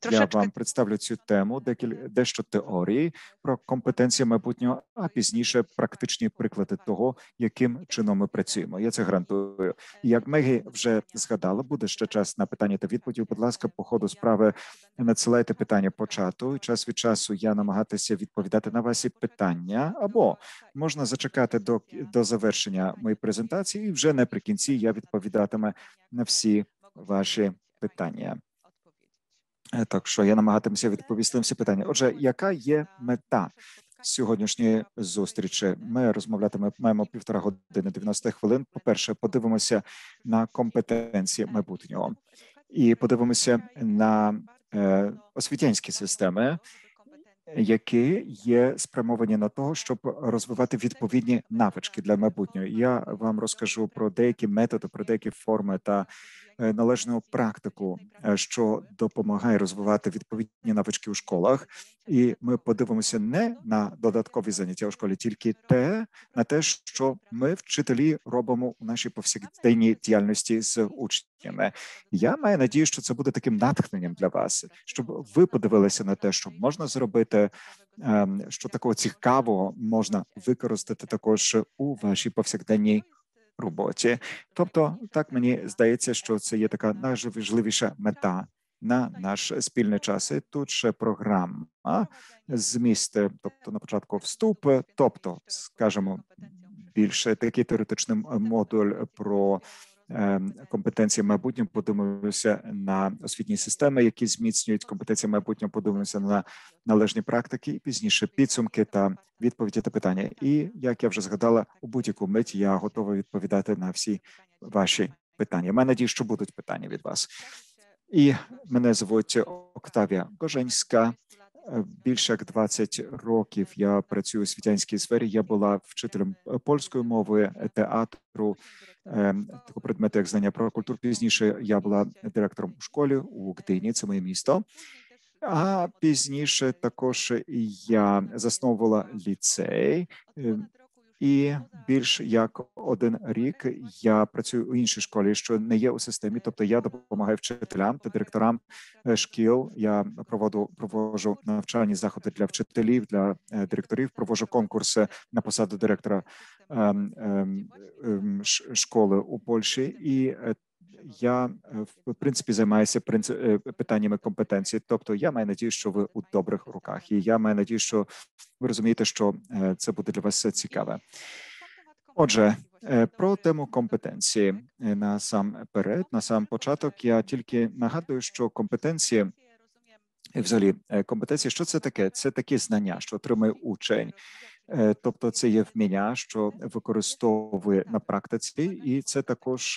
Я вам представлю цю тему, дещо теорії про компетенції майбутнього, а пізніше практичні приклади того, яким чином ми працюємо. Я це гарантую. І як Мегі вже згадала, буде ще час на питання та відповіді. Будь ласка, по ходу справи надсилайте питання по чату. Час від часу я намагатися відповідати на ваші питання, або можна зачекати до завершення моєї презентації, і вже наприкінці я відповідатиму на всі ваші питання. Так що я намагатимуся відповісти на всі питання. Отже, яка є мета сьогоднішньої зустрічі? Ми маємо 1,5 години, 90 хвилин. По-перше, подивимося на компетенції майбутнього і подивимося на освітянські системи, які є спрямовані на того, щоб розвивати відповідні навички для майбутнього. Я вам розкажу про деякі методи, про деякі форми та належну практику, що допомагає розвивати відповідні навички у школах. І ми подивимося не на додаткові заняття у школі, тільки на те, що ми, вчителі, робимо у нашій повсякденній діяльності з учнями. Я маю надію, що це буде таким натхненням для вас, щоб ви подивилися на те, що можна зробити, що такого цікавого можна використати також у вашій повсякденній роботі. Тобто, так мені здається, що це є така найважливіша мета на наш спільний час. І тут ще програма зміст, тобто на початку вступ, тобто, скажімо, більше такий теоретичний модуль про компетенції майбутнього, подивимося на освітні системи, які зміцнюють компетенції майбутнього, подивимося на належні практики, і пізніше підсумки та відповіді та питання. І, як я вже згадала, у будь-яку мить я готова відповідати на всі ваші питання. Маю надію, що будуть питання від вас. І мене звуть Октавія Гоженська. Більше як 20 років я працюю у освітянській сфері. Я була вчителем польської мови, театру, такого предмету, як знання про культуру. Пізніше я була директором у школі у Гдині, це моє місто. А пізніше також я засновувала ліцей. І більш як 1 рік я працюю у іншій школі, що не є у системі. Тобто я допомагаю вчителям та директорам шкіл. Я проводжу навчальні заходи для вчителів, для директорів, проводжу конкурси на посаду директора школи у Польщі. І я, в принципі, займаюся питаннями компетенції. Тобто я маю надію, що ви у добрих руках. І я маю надію, що ви розумієте, що це буде для вас цікаве. Отже, про тему компетенції на сам початок я тільки нагадую, що компетенції, взагалі, компетенції, що це таке? Це такі знання, що отримує учень. Тобто це є вміння, що використовує на практиці, і це також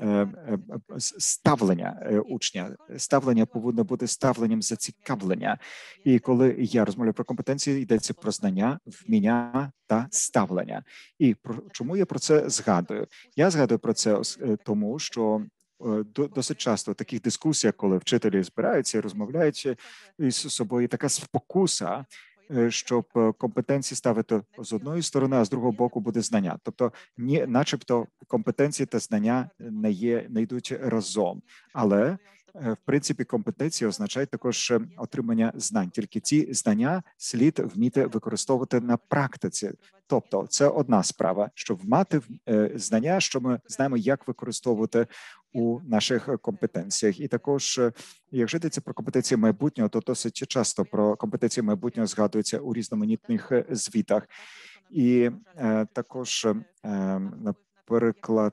ставлення учня. Ставлення повинно бути ставленням зацікавлення. І коли я розмовляю про компетенції, йдеться про знання, вміння та ставлення. І чому я про це згадую? Я згадую про це тому, що досить часто в таких дискусіях, коли вчителі збираються і розмовляють із собою, така спокуса, щоб компетенції ставити з одної сторони, а з другого боку буде знання. Тобто, начебто, компетенції та знання не йдуть разом. Але, в принципі, компетенції означають також отримання знань. Тільки ці знання слід вміти використовувати на практиці. Тобто, це одна справа, щоб мати знання, що ми знаємо, як використовувати у наших компетенціях. І також, якщо йдеться про компетенції майбутнього, то досить часто про компетенції майбутнього згадується у різноманітних звітах. І також, наприклад,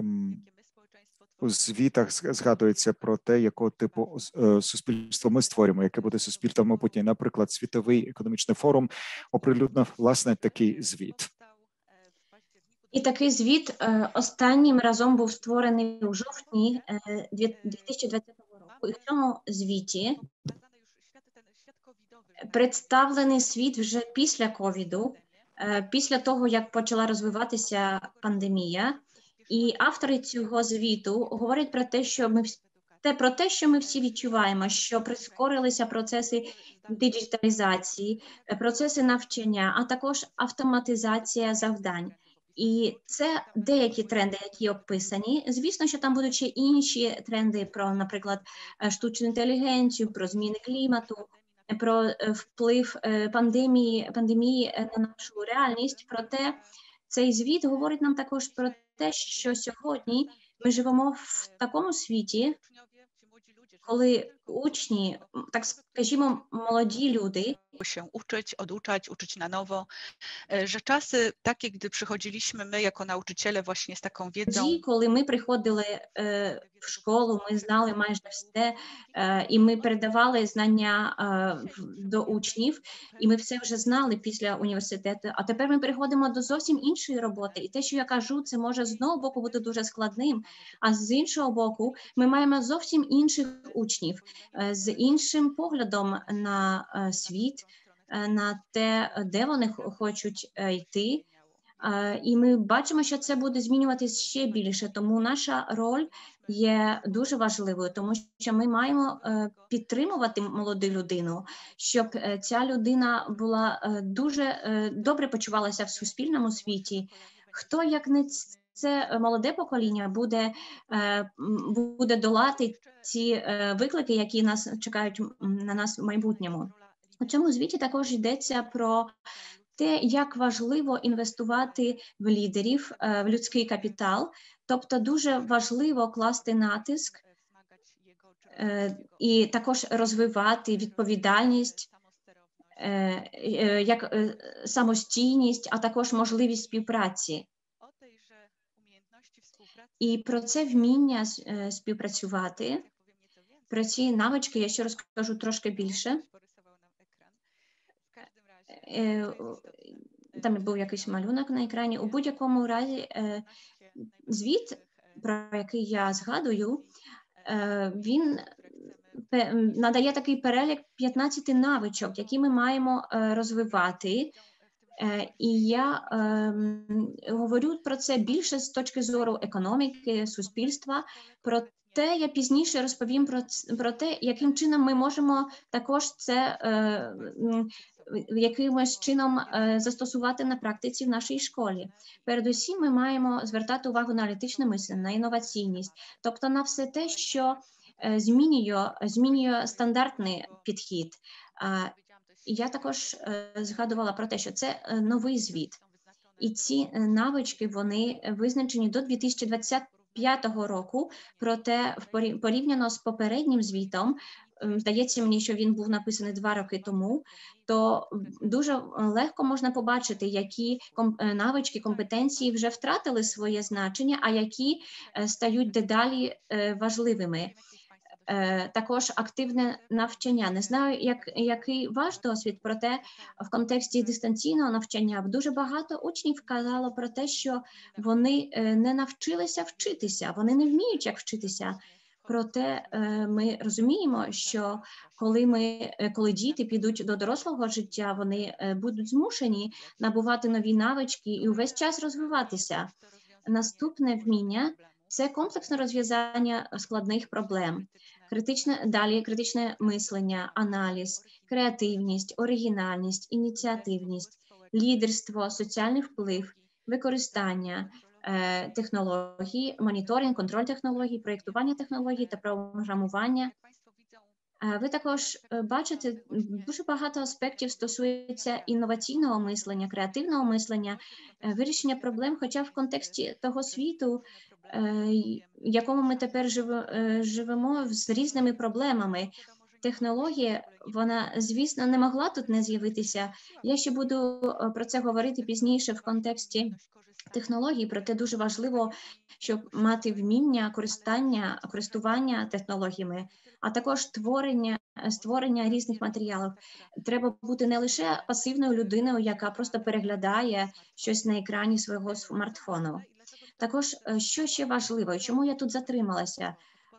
у звітах згадується про те, якого типу суспільства ми створюємо, яке буде суспільство в майбутнє. Наприклад, Світовий економічний форум оприлюднив, власне, такий звіт. І такий звіт останнім разом був створений у жовтні 2020 року. І в цьому звіті представлений світ вже після ковіду, після того, як почала розвиватися пандемія. І автори цього звіту говорять про те, що ми всі відчуваємо, що прискорилися процеси діджиталізації, процеси навчання, а також автоматизація завдань. І це деякі тренди, які описані. Звісно, що там будуть ще інші тренди про, наприклад, штучну інтелігенцію, про зміни клімату, про вплив пандемії на нашу реальність. Проте цей звіт говорить нам також про те, що сьогодні ми живемо в такому світі, коли учні, так скажімо, молоді люди się uczyć, oduczać, uczyć na nowo, że czasy takie, gdy przychodziliśmy my jako nauczyciele właśnie z taką wiedzą. Коли ми приходили в школу, ми знали майже все, і ми передавали знання до учнів, і ми все вже знали після університету. А тепер ми переходимо до зовсім іншої роботи. І те, що я кажу, це може з одного боку бути дуже складним, а з іншого боку ми маємо зовсім інших учнів, з іншим поглядом на світ, на те, де вони хочуть йти. І ми бачимо, що це буде змінюватися ще більше, тому наша роль є дуже важливою, тому що ми маємо підтримувати молоду людину, щоб ця людина була дуже добре почувалася в суспільному світі. Хто, як не це молоде покоління, буде долати ці виклики, які нас чекають на нас в майбутньому. У цьому звіті також йдеться про те, як важливо інвестувати в лідерів, в людський капітал, тобто дуже важливо класти натиск і також розвивати відповідальність, як самостійність, а також можливість співпраці. І про це вміння співпрацювати, про ці навички я ще розкажу трошки більше. Там був якийсь малюнок на екрані. У будь-якому разі звіт, про який я згадую, він надає такий перелік 15 навичок, які ми маємо розвивати. І я говорю про це більше з точки зору економіки, суспільства. Проте я пізніше розповім про те, яким чином ми можемо також це якимось чином застосувати на практиці в нашій школі. Передусім ми маємо звертати увагу на аналітичне мислення, на інноваційність, тобто на все те, що змінює стандартний підхід. Я також згадувала про те, що це новий звіт. І ці навички, вони визначені до 2025 року, проте порівняно з попереднім звітом, здається мені, що він був написаний 2 роки тому, то дуже легко можна побачити, які навички, компетенції вже втратили своє значення, а які стають дедалі важливими. Також активне навчання. Не знаю, який ваш досвід, проте в контексті дистанційного навчання дуже багато учнів казало про те, що вони не навчилися вчитися, вони не вміють, як вчитися. Проте ми розуміємо, що коли діти підуть до дорослого життя, вони будуть змушені набувати нові навички і увесь час розвиватися. Наступне вміння – це комплексне розв'язання складних проблем. Критичне мислення, аналіз, креативність, оригінальність, ініціативність, лідерство, соціальний вплив, використання технологій, моніторинг, контроль технологій, проєктування технологій та програмування. Ви також бачите, дуже багато аспектів стосується інноваційного мислення, креативного мислення, вирішення проблем, хоча в контексті того світу, в якому ми тепер живемо з різними проблемами. Технологія, вона, звісно, не могла тут не з'явитися. Я ще буду про це говорити пізніше в контексті технологій, проте дуже важливо, щоб мати вміння користування технологіями, а також створення різних матеріалів. Треба бути не лише пасивною людиною, яка просто переглядає щось на екрані свого смартфону. Також, що ще важливо, чому я тут затрималася?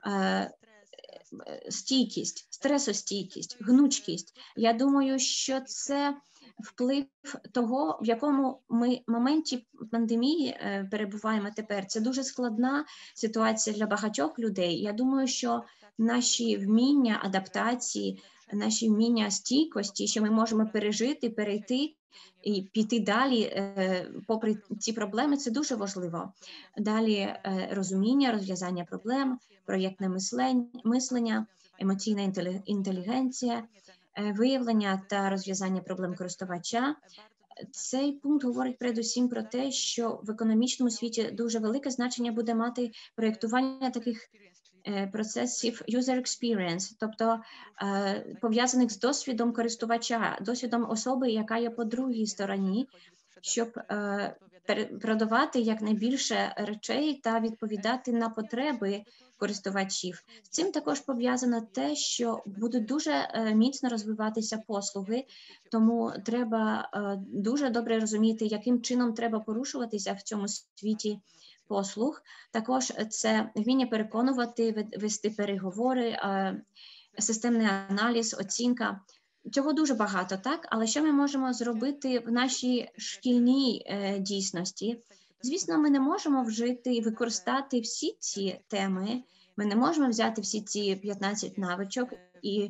Стійкість, стресостійкість, гнучкість. Я думаю, що це вплив того, в якому ми моменті пандемії перебуваємо тепер. Це дуже складна ситуація для багатьох людей. Я думаю, що наші вміння, адаптації, наші вміння стійкості, що ми можемо пережити, перейти і піти далі, попри ці проблеми, це дуже важливо. Далі розуміння, розв'язання проблем, проєктне мислення, емоційна інтелігенція, виявлення та розв'язання проблем користувача. Цей пункт говорить передусім про те, що в економічному світі дуже велике значення буде мати проєктування таких процесів user experience, тобто пов'язаних з досвідом користувача, досвідом особи, яка є по другій стороні, щоб продавати якнайбільше речей та відповідати на потреби користувачів. З цим також пов'язано те, що будуть дуже міцно розвиватися послуги, тому треба дуже добре розуміти, яким чином треба порушуватися в цьому світі послуг. Також це вміння переконувати, вести переговори, системний аналіз, оцінка. Цього дуже багато, так? Але що ми можемо зробити в нашій шкільній дійсності? Звісно, ми не можемо вжити і використати всі ці теми, ми не можемо взяти всі ці 15 навичок і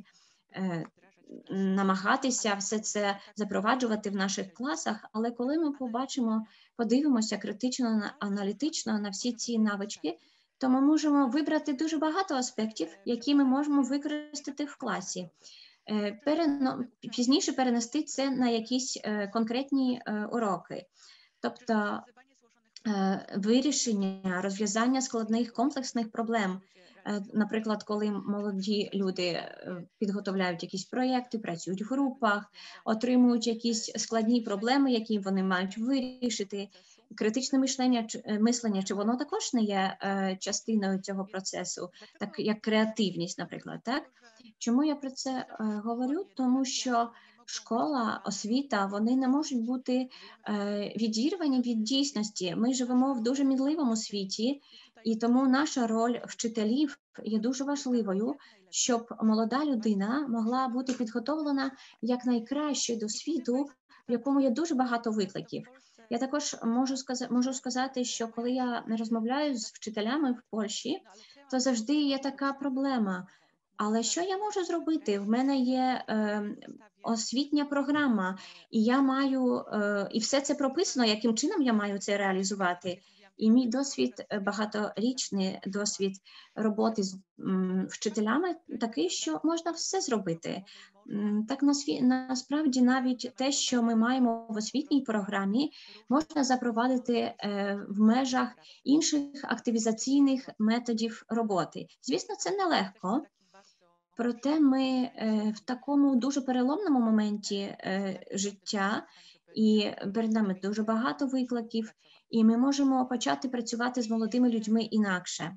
намагатися все це запроваджувати в наших класах, але коли ми подивимося критично, аналітично на всі ці навички, то ми можемо вибрати дуже багато аспектів, які ми можемо використати в класі. Пізніше перенести це на якісь конкретні уроки. Тобто вирішення, розв'язання складних комплексних проблем. Наприклад, коли молоді люди підготовляють якісь проєкти, працюють в групах, отримують якісь складні проблеми, які вони мають вирішити. Критичне мислення, чи воно також не є частиною цього процесу, так як креативність, наприклад, так? Чому я про це говорю? Тому що школа, освіта, вони не можуть бути відірвані від дійсності. Ми живемо в дуже мінливому світі, і тому наша роль вчителів є дуже важливою, щоб молода людина могла бути підготовлена якнайкраще до світу, в якому є дуже багато викликів. Я також можу сказати, що коли я розмовляю з вчителями в Польщі, то завжди є така проблема. Але що я можу зробити? В мене є освітня програма, і я маю, і все це прописано, яким чином я маю це реалізувати. І мій досвід, багаторічний досвід роботи з вчителями такий, що можна все зробити. Так насправді навіть те, що ми маємо в освітній програмі, можна запровадити в межах інших активізаційних методів роботи. Звісно, це нелегко. Проте ми в такому дуже переломному моменті життя, і перед нами дуже багато викликів, і ми можемо почати працювати з молодими людьми інакше.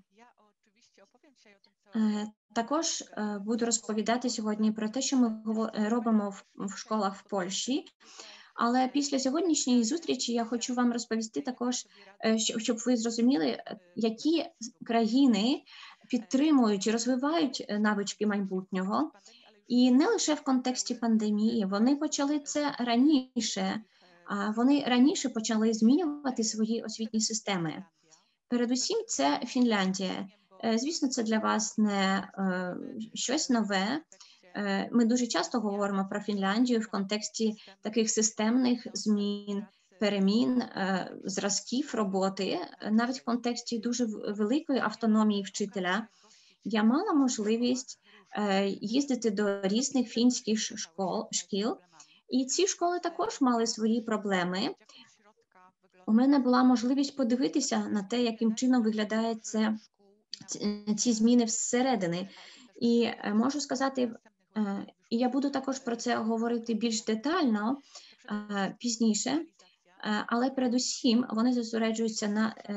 Також буду розповідати сьогодні про те, що ми робимо в школах в Польщі, але після сьогоднішньої зустрічі я хочу вам розповісти також, щоб ви зрозуміли, які країни підтримують і розвивають навички майбутнього. І не лише в контексті пандемії, вони почали це раніше, вони раніше почали змінювати свої освітні системи. Передусім, це Фінляндія. Звісно, це для вас не щось нове. Ми дуже часто говоримо про Фінляндію в контексті таких системних змін, перемін, зразків роботи, навіть в контексті дуже великої автономії вчителя. Я мала можливість їздити до різних фінських шкіл, і ці школи також мали свої проблеми. У мене була можливість подивитися на те, яким чином виглядає ці зміни всередини. І можу сказати, і я буду також про це говорити більш детально пізніше, але передусім вони зосереджуються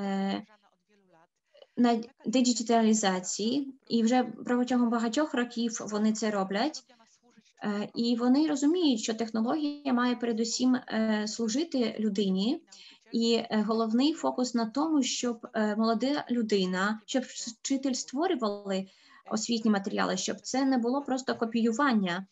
на диджиталізації, і вже протягом багатьох років вони це роблять. І вони розуміють, що технологія має передусім служити людині, і головний фокус на тому, щоб молода людина, щоб вчитель створювали освітні матеріали, щоб це не було просто копіювання.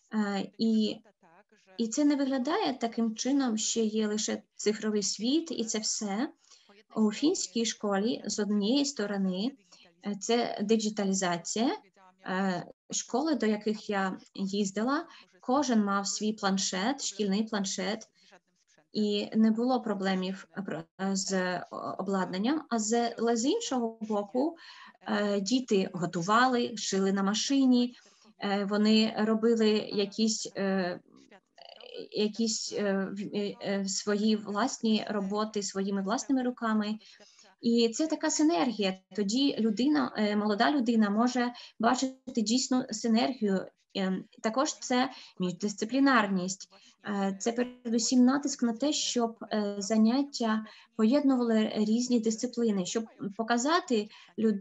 І це не виглядає таким чином, що є лише цифровий світ, і це все. У фінській школі, з однієї сторони, це диджиталізація, школи, до яких я їздила, кожен мав свій планшет, шкільний планшет, і не було проблемів з обладнанням, але з іншого боку діти готували, шили на машині, вони робили якісь свої власні роботи своїми власними руками. І це така синергія. Тоді молода людина може бачити дійсну синергію. Також це міждисциплінарність. Це передусім натиск на те, щоб заняття поєднували різні дисципліни, щоб показати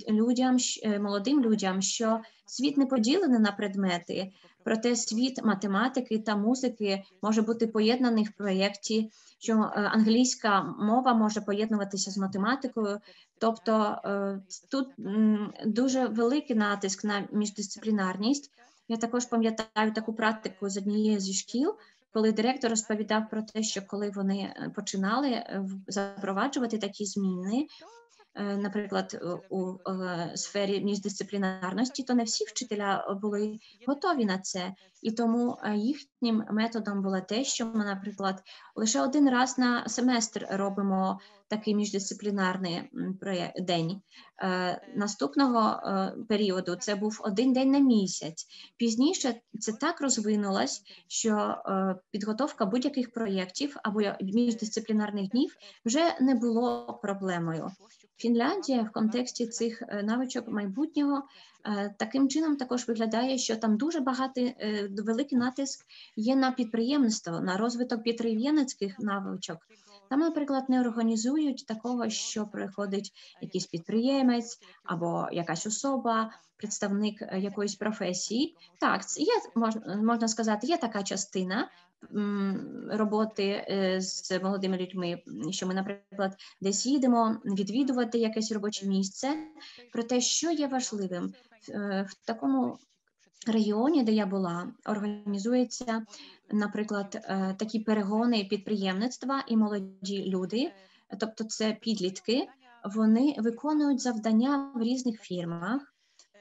молодим людям, що світ не поділений на предмети, проте світ математики та музики може бути поєднаний в проєкті, що англійська мова може поєднуватися з математикою. Тобто тут дуже великий натиск на міждисциплінарність. Я також пам'ятаю таку практику з однієї зі шкіл, коли директор розповідав про те, що коли вони починали запроваджувати такі зміни, наприклад, у сфері міждисциплінарності, то не всі вчителя були готові на це. І тому їхнім методом було те, що ми, наприклад, лише один раз на семестр робимо такий міждисциплінарний день. Наступного періоду це був один день на місяць. Пізніше це так розвинулось, що підготовка будь-яких проєктів або міждисциплінарних днів вже не було проблемою. Фінляндія в контексті цих навичок майбутнього таким чином також виглядає, що там дуже великий натиск є на підприємництво, на розвиток підприємницьких навичок. Там, наприклад, не організують такого, що приходить якийсь підприємець або якась особа, представник якоїсь професії. Так, є, можна сказати, є така частина роботи з молодими людьми, що ми, наприклад, десь їдемо відвідувати якесь робоче місце. Проте, що є важливим, в такому регіоні, де я була, організується, наприклад, такі перегони підприємництва, і молоді люди, тобто це підлітки, вони виконують завдання в різних фірмах,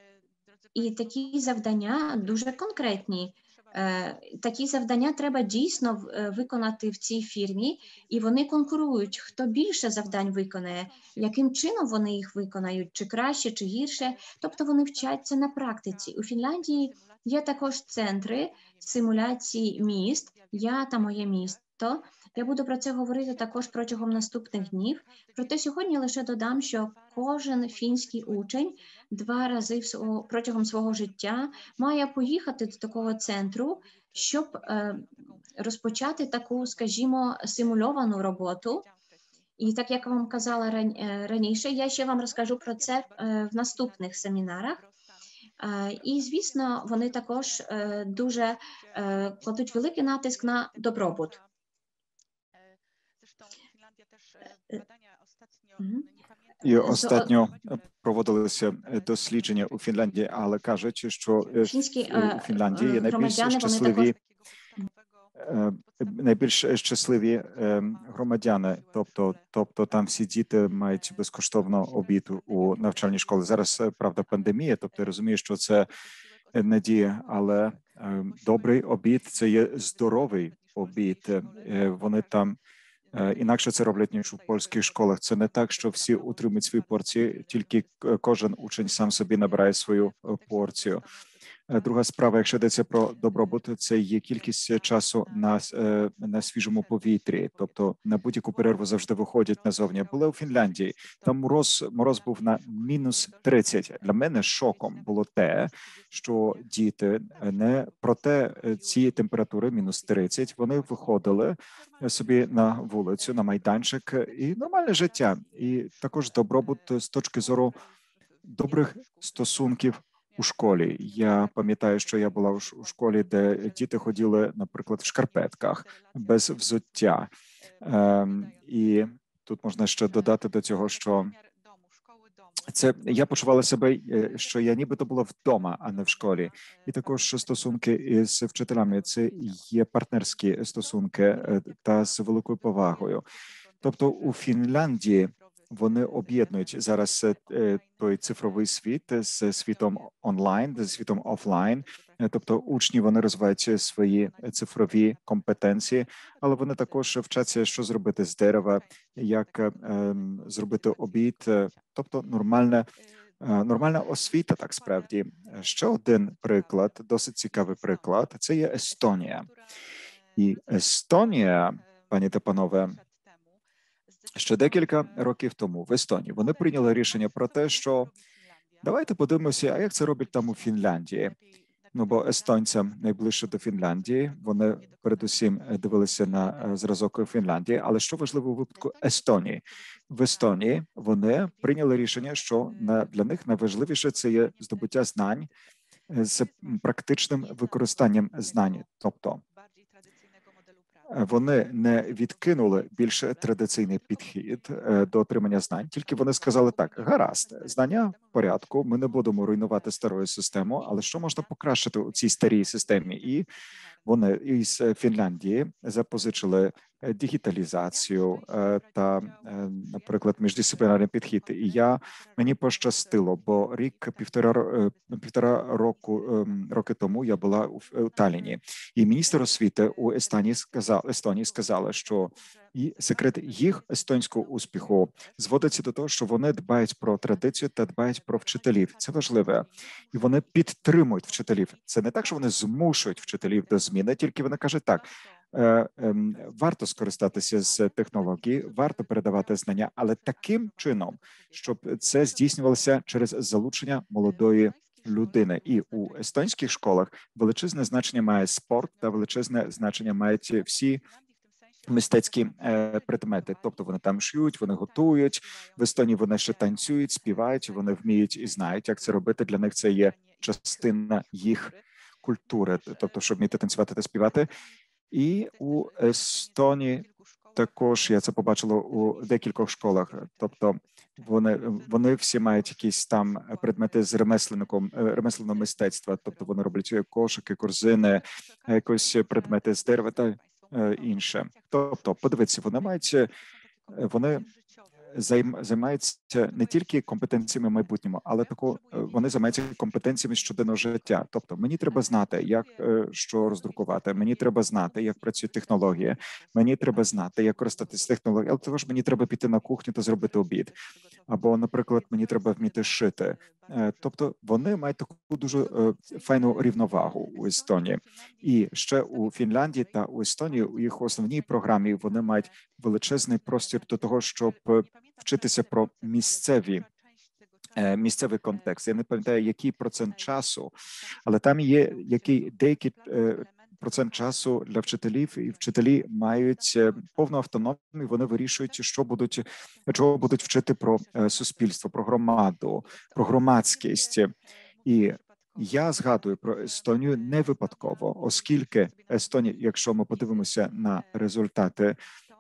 і такі завдання дуже конкретні. Такі завдання треба дійсно виконати в цій фірмі, і вони конкурують, хто більше завдань виконає, яким чином вони їх виконають, чи краще, чи гірше. Тобто вони вчаться на практиці. У Фінляндії є також центри симуляції міст, я та моє місто. Я буду про це говорити також протягом наступних днів. Проте сьогодні лише додам, що кожен фінський учень 2 рази протягом свого життя має поїхати до такого центру, щоб розпочати таку, скажімо, симульовану роботу. І так, як вам казала раніше, я ще вам розкажу про це в наступних семінарах. І, звісно, вони також дуже кладуть великий натиск на добробут. І останньо проводилися дослідження у Фінляндії, але кажуть, що у Фінляндії є найбільш щасливі громадяни, тобто там всі діти мають безкоштовно обід у навчальній школі. Зараз, правда, пандемія, тобто я розумію, що це надія, але добрий обід – це є здоровий обід. Вони там інакше це роблять, ніж у польських школах. Це не так, що всі утримують свої порції, тільки кожен учень сам собі набирає свою порцію. Друга справа, якщо йдеться про добробут, це є кількість часу на свіжому повітрі, тобто на будь-яку перерву завжди виходять назовні. Були у Фінляндії, там мороз був на -30. Для мене шоком було те, що діти проте ці температури -30, вони виходили собі на вулицю, на майданчик, і нормальне життя. І також добробут з точки зору добрих стосунків у школі. Я пам'ятаю, що я була у школі, де діти ходили, наприклад, в шкарпетках, без взуття. І тут можна ще додати до цього, що я почувала себе, що я нібито була вдома, а не в школі. І також стосунки із вчителями. Це є партнерські стосунки та з великою повагою. Тобто у Фінляндії вони об'єднують зараз той цифровий світ з світом онлайн, з світом офлайн. Тобто учні вони розвивають свої цифрові компетенції, але вони також вчаться, що зробити з дерева, як зробити обід, тобто нормальна освіта, так справді. Ще один приклад, досить цікавий приклад, це є Естонія. І Естонія, пані та панове, ще декілька років тому в Естонії вони прийняли рішення про те, що давайте подивимося, а як це роблять там у Фінляндії. Ну, бо естонцям найближче до Фінляндії, вони передусім дивилися на зразок Фінляндії. Але що важливо у випадку Естонії? В Естонії вони прийняли рішення, що для них найважливіше це є здобуття знань з практичним використанням знань. Тобто вони не відкинули більше традиційний підхід до отримання знань, тільки вони сказали так: гаразд, знання в порядку, ми не будемо руйнувати стару систему, але що можна покращити у цій старій системі? І вони із Фінляндії запозичили дігіталізацію та, наприклад, міждисциплінарний підхід. І мені пощастило, бо півтора роки тому я була у Талліні, і міністр освіти у Естонії сказала, що і секрет їх естонського успіху зводиться до того, що вони дбають про традицію та дбають про вчителів. Це важливе, і вони підтримують вчителів. Це не так, що вони змушують вчителів до зміни, тільки вони кажуть так: варто скористатися з технології, варто передавати знання, але таким чином, щоб це здійснювалося через залучення молодої людини. І у естонських школах величезне значення має спорт та величезне значення мають всі мистецькі предмети. Тобто вони там шиють, вони готують. В Естонії вони ще танцюють, співають, вони вміють і знають, як це робити. Для них це є частина їх культури, тобто, щоб вміти танцювати та співати. І у Естонії також я це побачила у декількох школах. Тобто вони всі мають якісь там предмети з ремесленного мистецтва. Тобто вони роблять кошики, корзини, якось предмети з дерева та інше. Тобто, подивіться, вони займаються не тільки компетенціями майбутнього, але вони займаються компетенціями щоденного життя. Тобто мені треба знати, як що роздрукувати, мені треба знати, як працює технологія, мені треба знати, як користатися технологією, але також мені треба піти на кухню та зробити обід. Або, наприклад, мені треба вміти шити. Тобто вони мають таку дуже файну рівновагу у Естонії. І ще у Фінляндії та у Естонії у їх основній програмі вони мають величезний простір до того, щоб вчитися про місцевий контекст. Я не пам'ятаю, який процент часу, але там є деякий процент часу для вчителів, і вчителі мають повну автономію. Вони вирішують, чого будуть вчити про суспільство, про громаду, про громадськість. І я згадую про Естонію не випадково, оскільки Естонія, якщо ми подивимося на результати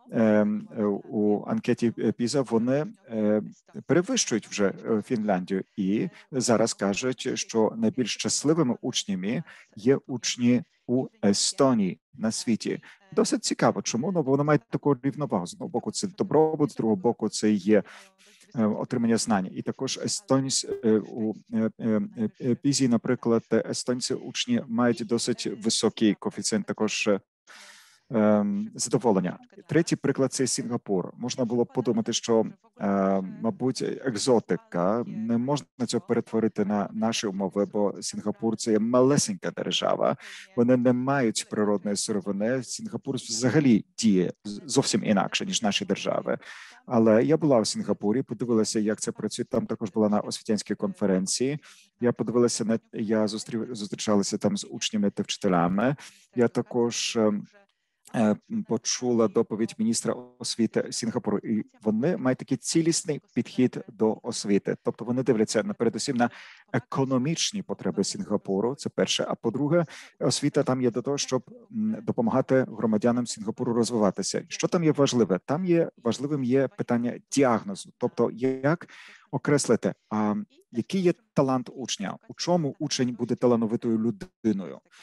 у анкеті ПІЗа, вони перевищують вже Фінляндію і зараз кажуть, що найбільш щасливими учнями є учні у Естонії на світі. Досить цікаво. Чому? Ну, бо вони мають таку рівновагу. З одного боку, це добробут, з другого боку, це є отримання знань. І також у ПІЗі, наприклад, естонці учні мають досить високий коефіцієнт також задоволення. Третій приклад – це Сінгапур. Можна було б подумати, що, мабуть, екзотика, не можна цього перетворити на наші умови, бо Сінгапур – це є малесенька держава, вони не мають природної сировини. Сінгапур взагалі діє зовсім інакше, ніж наші держави. Але я була в Сінгапурі, подивилася, як це працює. Там також була на освітянській конференції. Я зустрічалася там з учнями та вчителями. Я також почула доповідь міністра освіти Сінгапуру, і вони мають такий цілісний підхід до освіти. Тобто вони дивляться передусім на економічні потреби Сінгапуру, це перше. А по-друге, освіта там є до того, щоб допомагати громадянам Сінгапуру розвиватися. Що там є важливе? Важливим є питання діагнозу, тобто як окреслити, який є талант учня, у чому учень буде талановитою людиною.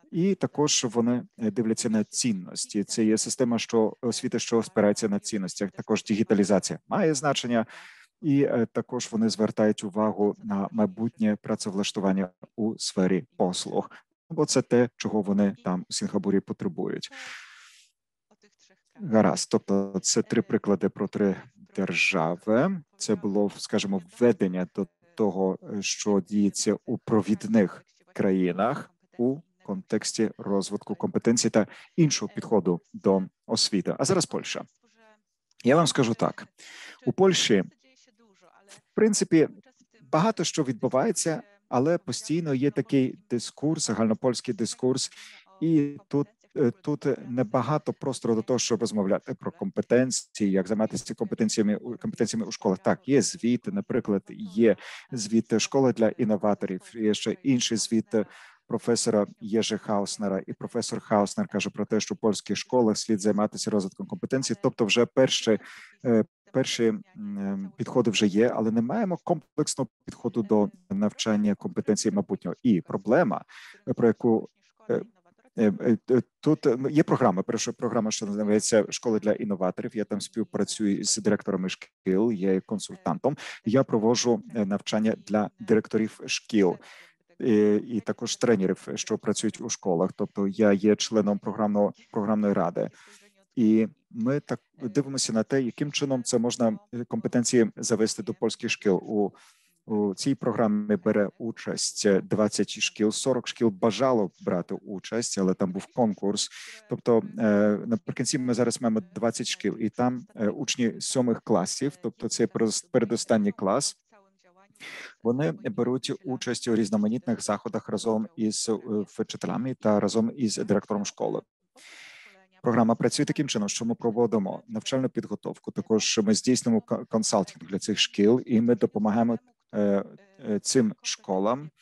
І також вони дивляться на цінності. Це є система, що освіти, що спирається на цінностях. Також дігіталізація має значення, і також вони звертають увагу на майбутнє працевлаштування у сфері послуг, бо це те, чого вони там у Сінгапурі потребують. Гаразд, тобто це 3 приклади про 3 держави. Це було, скажімо, введення до того, що діється у провідних країнах у контексті розвитку компетенцій та іншого підходу до освіти. А зараз Польща. Я вам скажу так. У Польщі, в принципі, багато що відбувається, але постійно є такий дискурс, загальнопольський дискурс, і тут небагато простору до того, щоб розмовляти про компетенції, як займатися компетенціями у школах. Так, є звіт, наприклад, є звіт школи для інноваторів, є ще інший звіт професора Єжи Хауснера, і професор Хауснер каже про те, що в польських школах слід займатися розвитком компетенцій, тобто вже перші підходи вже є, але не маємо комплексного підходу до навчання компетенцій майбутнього. І проблема, про яку тут є програма, що називається «Школи для інноваторів». Я там співпрацюю з директорами шкіл, є консультантом. Я проводжу навчання для директорів шкіл і також тренерів, що працюють у школах. Тобто я є членом програмної ради. І ми так дивимося на те, яким чином це можна компетенції завести до польських шкіл. У цій програмі бере участь 20 шкіл, 40 шкіл бажало брати участь, але там був конкурс. Тобто наприкінці ми зараз маємо 20 шкіл, і там учні 7 класів, тобто це передостанній клас, вони беруть участь у різноманітних заходах разом із вчителями та разом із директором школи. Програма працює таким чином, що ми проводимо навчальну підготовку, також ми здійснюємо консалтинг для цих шкіл, і ми допомагаємо цим школам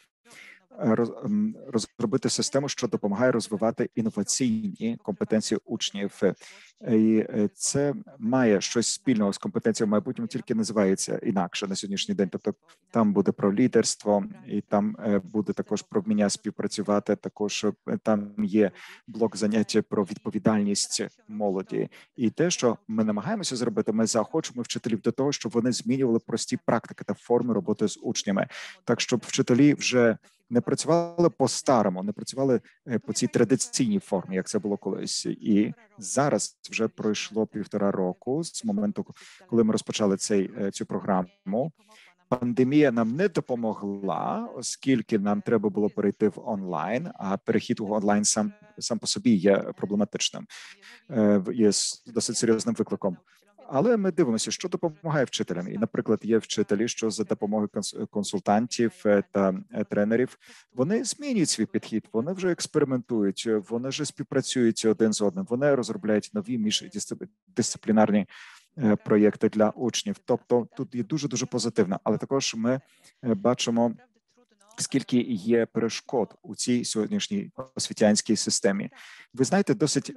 розробити систему, що допомагає розвивати інноваційні компетенції учнів. І це має щось спільного з компетенціями в майбутньому, тільки називається інакше на сьогоднішній день. Тобто там буде про лідерство, і там буде також про вміння співпрацювати. Також там є блок заняття про відповідальність молоді. І те, що ми намагаємося зробити, ми заохочуємо вчителів до того, щоб вони змінювали прості практики та форми роботи з учнями, так щоб вчителі вже не працювали по-старому, не працювали по цій традиційній формі, як це було колись. І зараз вже пройшло 1,5 року з моменту, коли ми розпочали цю програму. Пандемія нам не допомогла, оскільки нам треба було перейти в онлайн, а перехід у онлайн сам по собі є проблематичним, є досить серйозним викликом. Але ми дивимося, що допомагає вчителям. І, наприклад, є вчителі, що за допомогою консультантів та тренерів вони змінюють свій підхід, вони вже експериментують, вони вже співпрацюють один з одним, вони розробляють нові міждисциплінарні проєкти для учнів. Тобто тут є дуже позитивно. Але також ми бачимо, скільки є перешкод у цій сьогоднішній освітянській системі. Ви знаєте, досить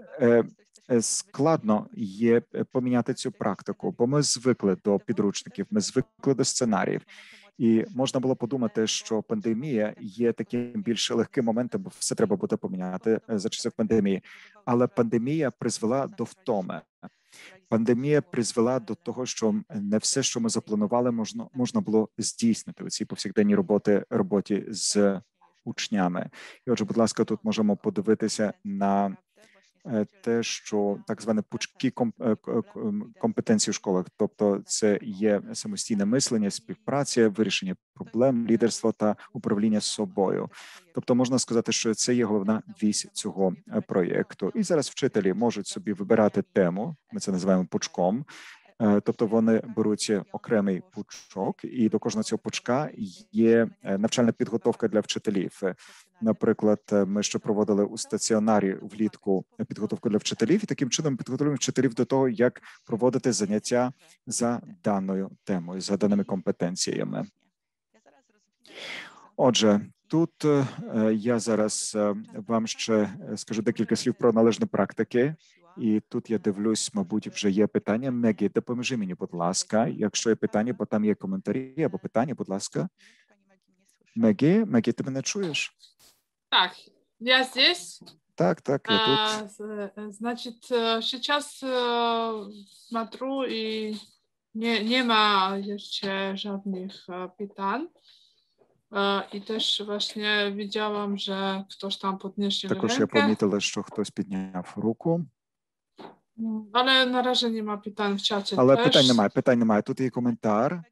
складно є поміняти цю практику, бо ми звикли до підручників, ми звикли до сценаріїв. І можна було подумати, що пандемія є таким більш легким моментом, бо все треба буде поміняти за часів пандемії. Але пандемія призвела до втоми. Пандемія призвела до того, що не все, що ми запланували, можна було здійснити у цій повсякденній роботі з учнями. І отже, будь ласка, тут можемо подивитися на те, що так звані пучки компетенцій в школах, тобто це є самостійне мислення, співпраця, вирішення проблем, лідерство та управління собою. Тобто можна сказати, що це є головна вісь цього проєкту. І зараз вчителі можуть собі вибирати тему, ми це називаємо пучком, тобто вони беруть окремий пучок, і до кожного цього пучка є навчальна підготовка для вчителів. Наприклад, ми ще проводили у стаціонарі влітку підготовку для вчителів, і таким чином підготовлюємо вчителів до того, як проводити заняття за даною темою, за даними компетенціями. Отже, тут я зараз вам ще скажу декілька слів про належні практики. І тут я дивлюсь, мабуть, вже є питання. Мегі, допоможи мені, будь ласка. Якщо є питання, бо там є коментарі або питання, будь ласка. Мегі, ти мене чуєш? Так, Я здесь. Так, я тут. Значит, сейчас смотрю и nie ma jeszcze żadnych pytań. I też właśnie widziałam, że ktoś tam podniesie Також я rękę. помітила, що хтось підняв руку. Але на razie nie ma pytań w czacie Але też. питань немає. Тут є коментар.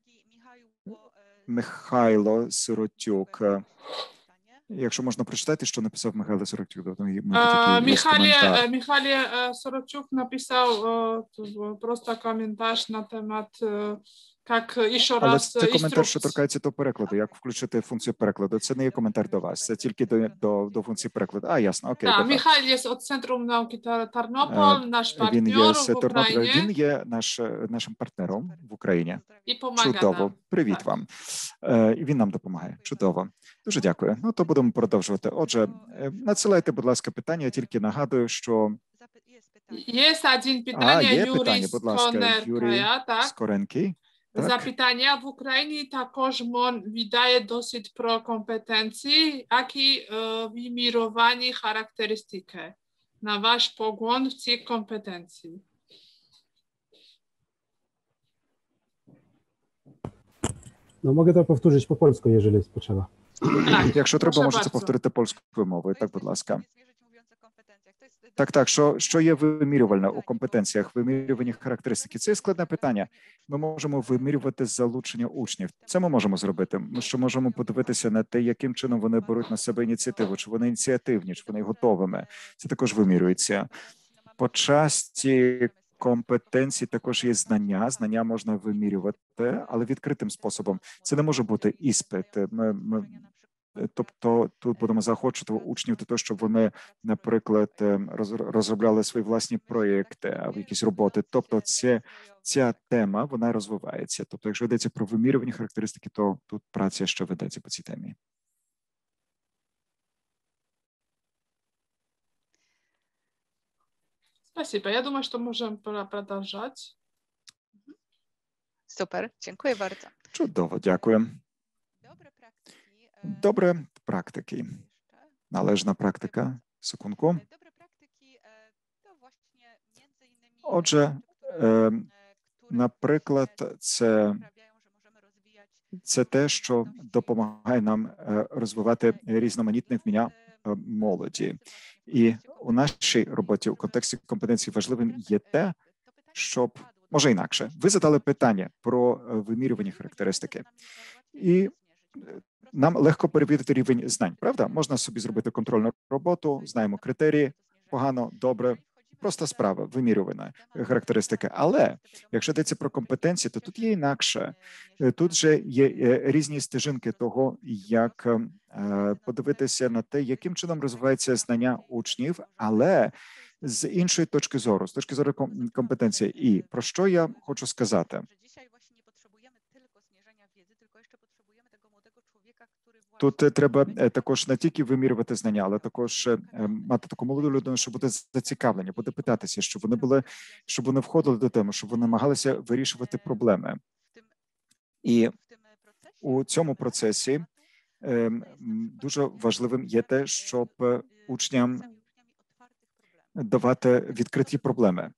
Михайло Сиротюк. Якщо можна прочитати, що написав Михайло Сиротюк. Michał Sorociuk napisał просто komentarz na temat як ще Але раз це коментар, що торкається до перекладу. Як включити функцію перекладу? Це не є коментар до вас, це тільки до функції перекладу. Ясно, окей. Так, Михайло є від Центру науки Тарнополь, наш партнер в Україні. Він є нашим партнером в Україні. І допомагає. Чудово. Привіт вам. І він нам допомагає. Чудово. Дуже дякую. Ну, то будемо продовжувати. Отже, надсилайте, будь ласка, питання. Я тільки нагадую, що... Є один питання, є Юрій питання, будь ласка, Юрій Скоренький. Запитання в Україні також МОН віддає досвід про компетенції, які вимірювані характеристики. На ваш погляд в цих компетенцій. No mogę to powtórzyć po polsku, jeżeli potrzeba. Так, Якщо треба, можете bardzo. повторити польською мовою. Так, будь ласка. Так, що є вимірювальне у компетенціях, вимірювані характеристики? Це складне питання. Ми можемо вимірювати залучення учнів. Це ми можемо зробити. Ми що можемо подивитися на те, яким чином вони беруть на себе ініціативу, чи вони ініціативні, чи вони готовими. Це також вимірюється. По часті компетенцій також є знання. Знання можна вимірювати, але відкритим способом. Це не може бути іспит. Тобто тут будемо заохочувати учнів до того, щоб вони, наприклад, розробляли свої власні проєкти або якісь роботи. Тобто ця тема, вона розвивається. Тобто, якщо йдеться про вимірювані характеристики, то тут праця ще ведеться по цій темі. Спасибо. Я думаю, что можем продолжать. Super, dziękuję bardzo. Чудово, дякую. Добре практики. Належна практика. Секундку. Отже, наприклад, це те, що допомагає нам розвивати різноманітне вміння молоді. І у нашій роботі у контексті компетенцій важливим є те, щоб, може інакше, ви задали питання про вимірювані характеристики. І нам легко перевірити рівень знань, правда? Можна собі зробити контрольну роботу, знаємо критерії, погано, добре, проста справа, вимірювана характеристики. Але якщо йдеться про компетенції, то тут є інакше. Тут же є різні стежинки того, як подивитися на те, яким чином розвиваються знання учнів, але з іншої точки зору, з точки зору компетенції. І про що я хочу сказати? Тут треба також не тільки вимірювати знання, але також мати таку молоду людину, щоб бути зацікавлені, буде питатися, щоб вони входили до теми, щоб вони намагалися вирішувати проблеми. І у цьому процесі дуже важливим є те, щоб учням давати відкриті проблеми.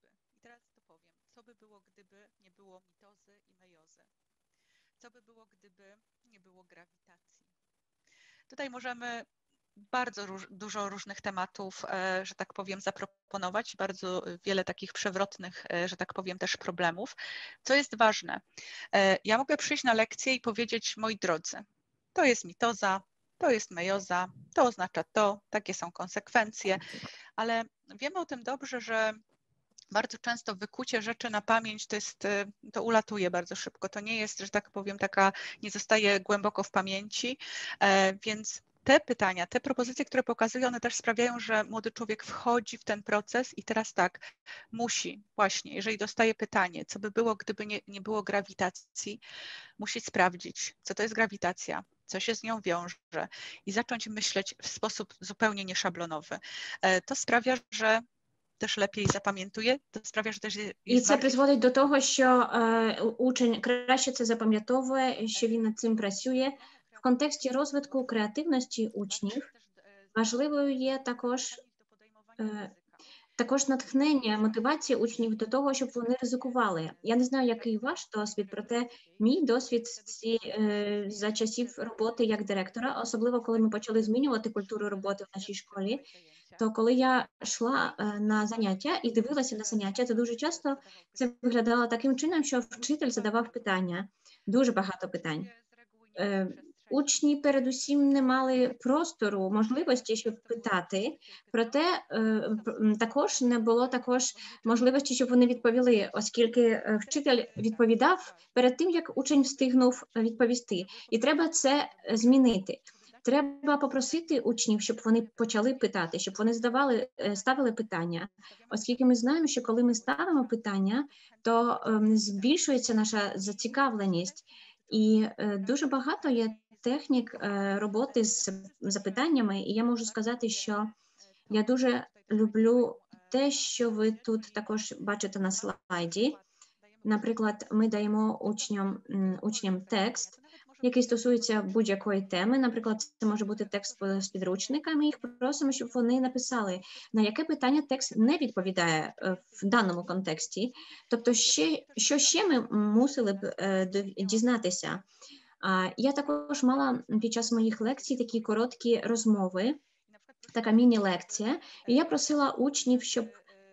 Tutaj możemy bardzo dużo różnych tematów, że tak powiem, zaproponować, bardzo wiele takich przewrotnych, że tak powiem, też problemów. Co jest ważne? Ja mogę przyjść na lekcję i powiedzieć, moi drodzy, to jest mitoza, to jest mejoza, to oznacza to, takie są konsekwencje, ale wiemy o tym dobrze, że bardzo często wykucie rzeczy na pamięć to ulatuje bardzo szybko. To nie jest, że tak powiem, nie zostaje głęboko w pamięci, więc te pytania, te propozycje, które pokazuję, one też sprawiają, że młody człowiek wchodzi w ten proces i teraz tak, musi właśnie, jeżeli dostaje pytanie, co by było, gdyby nie było grawitacji, musi sprawdzić, co to jest grawitacja, co się z nią wiąże i zacząć myśleć w sposób zupełnie nieszablonowy. To sprawia, że теж lepiej запам'ятує, то спrawia, що теж і це призводить до того, що учень краще це запам'ятовує, що він над цим працює. В контексті розвитку креативності учнів Важливою є також натхнення, мотивація учнів до того, щоб вони ризикували. Я не знаю, який ваш досвід, проте мій досвід за часів роботи як директора, особливо коли ми почали змінювати культуру роботи в нашій школі, то коли я йшла на заняття і дивилася на заняття, то дуже часто це виглядало таким чином, що вчитель задавав питання, дуже багато питань. Учні передусім не мали простору, можливості, щоб питати, проте також не було можливості, щоб вони відповіли, оскільки вчитель відповідав перед тим, як учень встигнув відповісти. І треба це змінити. Треба попросити учнів, щоб вони почали питати, щоб вони ставили питання, оскільки ми знаємо, що коли ми ставимо питання, то збільшується наша зацікавленість. І дуже багато є технік роботи з запитаннями, і я можу сказати, що я дуже люблю те, що ви тут також бачите на слайді. Наприклад, ми даємо учням текст, який стосується будь-якої теми. Наприклад, це може бути текст з підручниками, їх просимо, щоб вони написали, на яке питання текст не відповідає в даному контексті. Тобто, що ще ми мусили б дізнатися. Я також мала під час моїх лекцій такі короткі розмови, така міні-лекція, і я просила учнів, щоб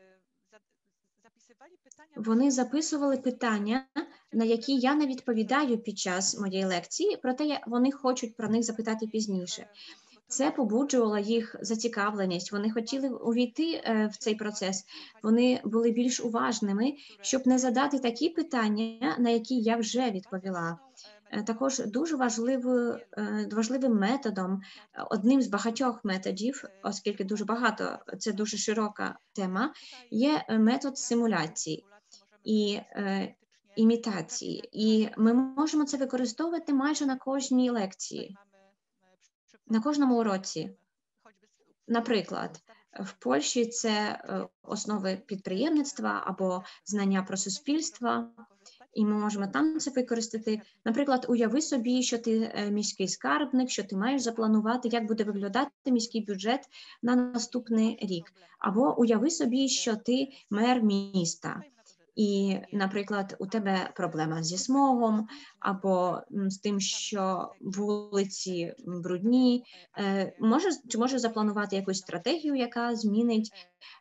вони записували питання, на які я не відповідаю під час моєї лекції, проте вони хочуть про них запитати пізніше. Це побуджувало їх зацікавленість, вони хотіли увійти в цей процес, вони були більш уважними, щоб не задати такі питання, на які я вже відповіла. Також дуже важливим методом, одним з багатьох методів, оскільки дуже багато, це дуже широка тема, є метод симуляції і імітації. І ми можемо це використовувати майже на кожній лекції, на кожному уроці. Наприклад, в Польщі це основи підприємництва або знання про суспільство, і ми можемо там це використати. Наприклад, уяви собі, що ти міський скарбник, що ти маєш запланувати, як буде виглядати міський бюджет на наступний рік. Або уяви собі, що ти мер міста. І, наприклад, у тебе проблема зі смогом, або з тим, що вулиці брудні. Чи можеш запланувати якусь стратегію, яка змінить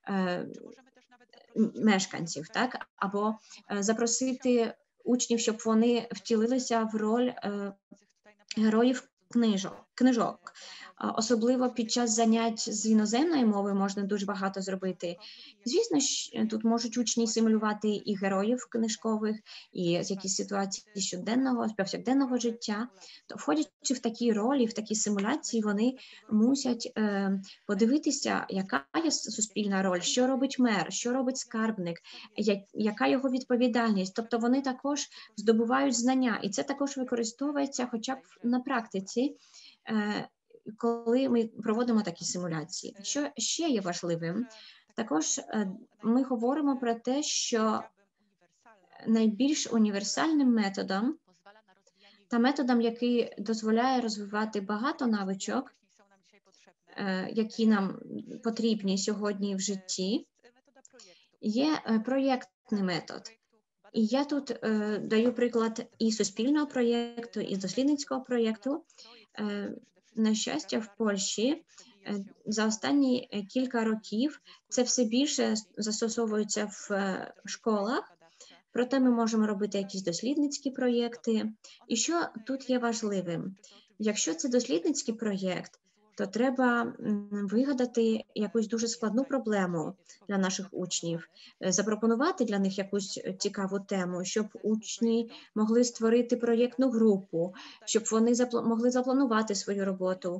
мешканців, так? Або запросити учнів, щоб вони втілилися в роль героїв книжок. Особливо під час занять з іноземної мови можна дуже багато зробити. Звісно, тут можуть учні симулювати і героїв книжкових, і якісь ситуації повсякденного життя. То, входячи в такі ролі, в такі симуляції, вони мусять подивитися, яка є суспільна роль, що робить мер, що робить скарбник, яка його відповідальність. Тобто вони також здобувають знання, і це також використовується хоча б на практиці, коли ми проводимо такі симуляції. Що ще є важливим? Також ми говоримо про те, що найбільш універсальним методом та методом, який дозволяє розвивати багато навичок, які нам потрібні сьогодні в житті, є проєктний метод. І я тут даю приклад і суспільного проєкту, і дослідницького проєкту. На щастя, в Польщі за останні кілька років це все більше застосовується в школах, проте ми можемо робити якісь дослідницькі проєкти. І що тут є важливим? Якщо це дослідницький проєкт, то треба вигадати якусь дуже складну проблему для наших учнів, запропонувати для них якусь цікаву тему, щоб учні могли створити проєктну групу, щоб вони могли запланувати свою роботу.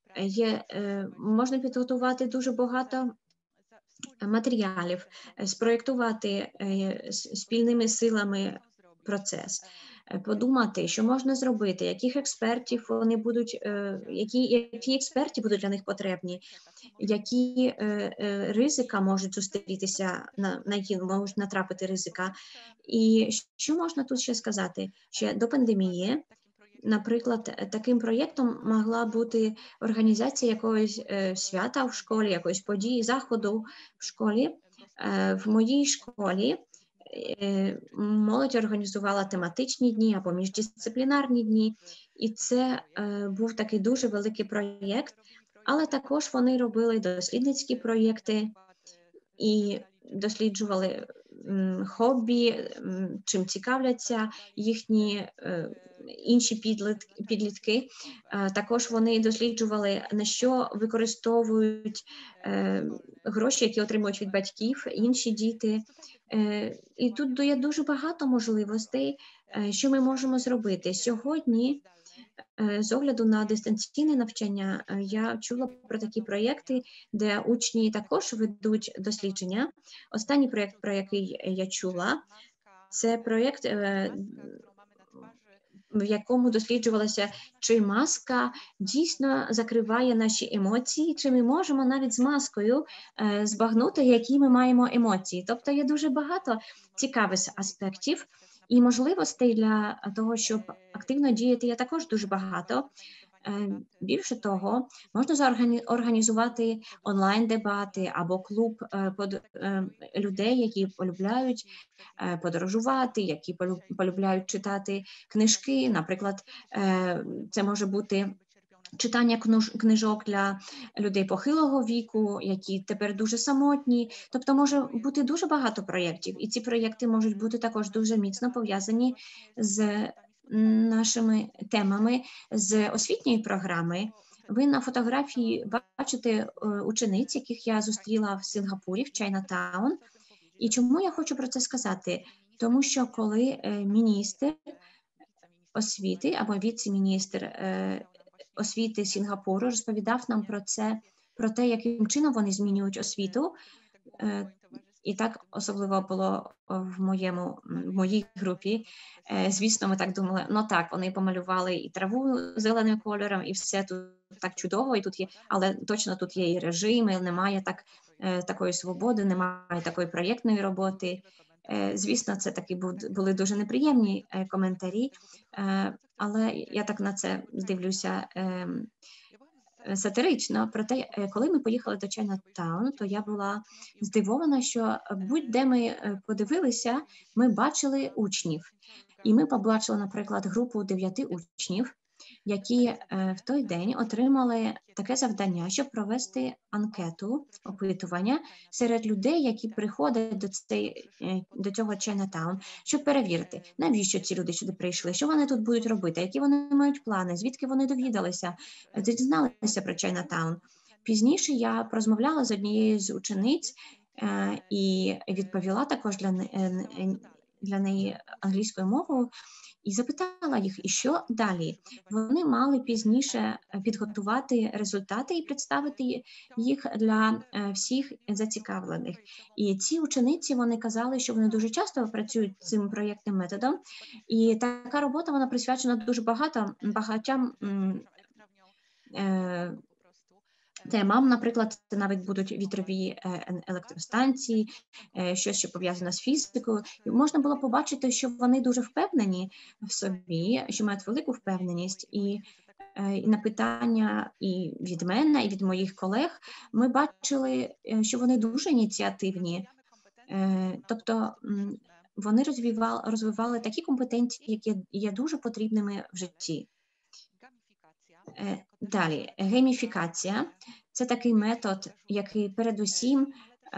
Можна підготувати дуже багато матеріалів, спроєктувати спільними силами процес, подумати, що можна зробити, яких експертів вони будуть, які експерти будуть для них потрібні, які ризика можуть зустрітися, на які можуть натрапити ризика. І що можна тут ще сказати? Ще до пандемії Наприклад, таким проєктом могла бути організація якогось свята в школі, якоїсь події, заходу в школі. В моїй школі молодь організувала тематичні дні або міждисциплінарні дні, і це був такий дуже великий проєкт, але також вони робили дослідницькі проєкти і досліджували хобі, чим цікавляться їхні інші підлітки. Також вони досліджували, на що використовують гроші, які отримують від батьків, інші діти. І тут є дуже багато можливостей, що ми можемо зробити. Сьогодні, з огляду на дистанційне навчання, я чула про такі проєкти, де учні також ведуть дослідження. Останній проєкт, про який я чула, це проєкт, в якому досліджувалося, чи маска дійсно закриває наші емоції, чи ми можемо навіть з маскою збагнути, які ми маємо емоції. Тобто є дуже багато цікавих аспектів і можливостей для того, щоб активно діяти, є також дуже багато. Більше того, можна організувати онлайн-дебати або клуб людей, які полюбляють подорожувати, які полюбляють читати книжки. Наприклад, це може бути читання книжок для людей похилого віку, які тепер дуже самотні. Тобто може бути дуже багато проєктів, і ці проєкти можуть бути також дуже міцно пов'язані з нашими темами, з освітньої програми. Ви на фотографії бачите учениць, яких я зустріла в Сингапурі, в Чайнатаун. І чому я хочу про це сказати? Тому що коли міністр освіти або віце-міністр освіти Сінгапуру розповідав нам про те, яким чином вони змінюють освіту, і так особливо було в моїй групі. Звісно, ми так думали, ну так, вони помалювали і траву зеленим кольором, і все тут так чудово, і тут є, але точно тут є і режими, немає такої свободи, немає такої проєктної роботи. Звісно, це такі були дуже неприємні коментарі, але я так на це дивлюся сатирично. Проте, коли ми поїхали до Чайнатаун, то я була здивована, що будь-де ми подивилися, ми бачили учнів. І ми побачили, наприклад, групу 9 учнів, які в той день отримали таке завдання, щоб провести анкету, опитування серед людей, які приходять до цього Чайнатаун, щоб перевірити, навіщо ці люди сюди прийшли, що вони тут будуть робити, які вони мають плани, звідки вони дізналися про Чайнатаун. Пізніше я розмовляла з однією з учениць і відповіла також для неї англійською мовою, і запитала їх, і що далі. Вони мали пізніше підготувати результати і представити їх для всіх зацікавлених. І ці учениці, вони казали, що вони дуже часто працюють цим проєктним методом, і така робота, вона присвячена дуже багатьом темам. Наприклад, це навіть будуть вітрові електростанції, щось, що пов'язане з фізикою. І можна було побачити, що вони дуже впевнені в собі, що мають велику впевненість. І на питання і від мене, і від моїх колег ми бачили, що вони дуже ініціативні. Тобто вони розвивали такі компетенції, які є дуже потрібними в житті. Далі, гейміфікація – це такий метод, який передусім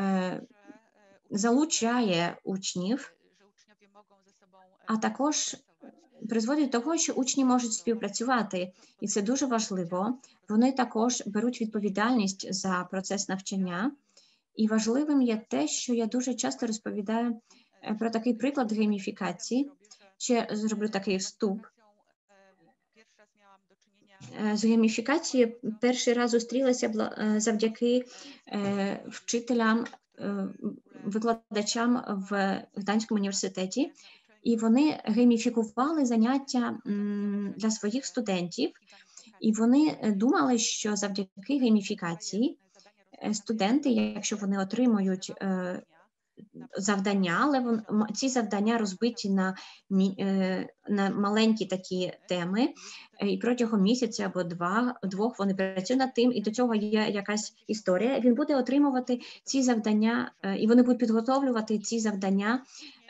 залучає учнів, а також призводить до того, що учні можуть співпрацювати, і це дуже важливо. Вони також беруть відповідальність за процес навчання, і важливим є те, що я дуже часто розповідаю про такий приклад гейміфікації. Ще зроблю такий вступ. З гейміфікацією перший раз зустрілася завдяки вчителям, викладачам в Гданському університеті, і вони гейміфікували заняття для своїх студентів, і вони думали, що завдяки гейміфікації студенти, якщо вони отримують завдання, але ці завдання розбиті на маленькі такі теми, і протягом місяця або двох вони працюють над тим, і до цього є якась історія. Він буде отримувати ці завдання, і вони будуть підготовлювати ці завдання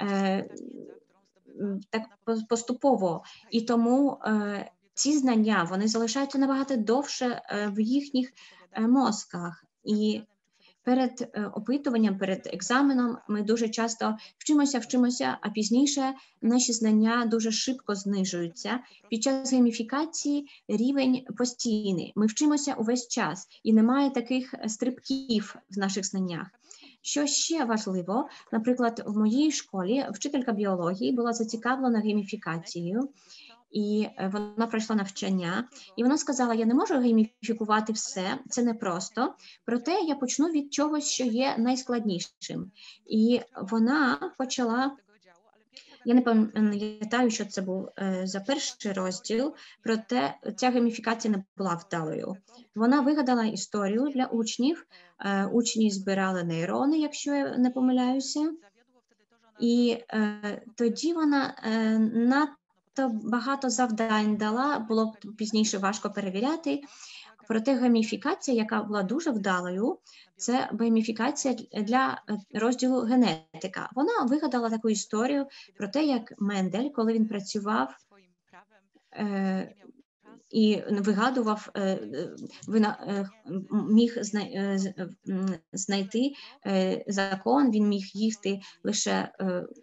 так поступово. І тому ці знання, вони залишаються набагато довше в їхніх мозках. І перед опитуванням, перед екзаменом ми дуже часто вчимося, а пізніше наші знання дуже швидко знижуються. Під час гейміфікації рівень постійний. Ми вчимося увесь час, і немає таких стрибків в наших знаннях. Що ще важливо, наприклад, в моїй школі вчителька біології була зацікавлена гейміфікацією, і вона пройшла навчання, і вона сказала, я не можу гейміфікувати все, це непросто, проте я почну від чогось, що є найскладнішим. І вона почала, я не пам'ятаю, що це був за перший розділ, проте ця гейміфікація не була вдалою. Вона вигадала історію для учнів, учні збирали нейрони, якщо я не помиляюся, і тоді вона то багато завдань дала, було пізніше важко перевіряти. Проте гейміфікація, яка була дуже вдалою, це гейміфікація для розділу генетика. Вона вигадала таку історію про те, як Мендель, коли він працював і вигадував, міг знайти закон, він міг їсти лише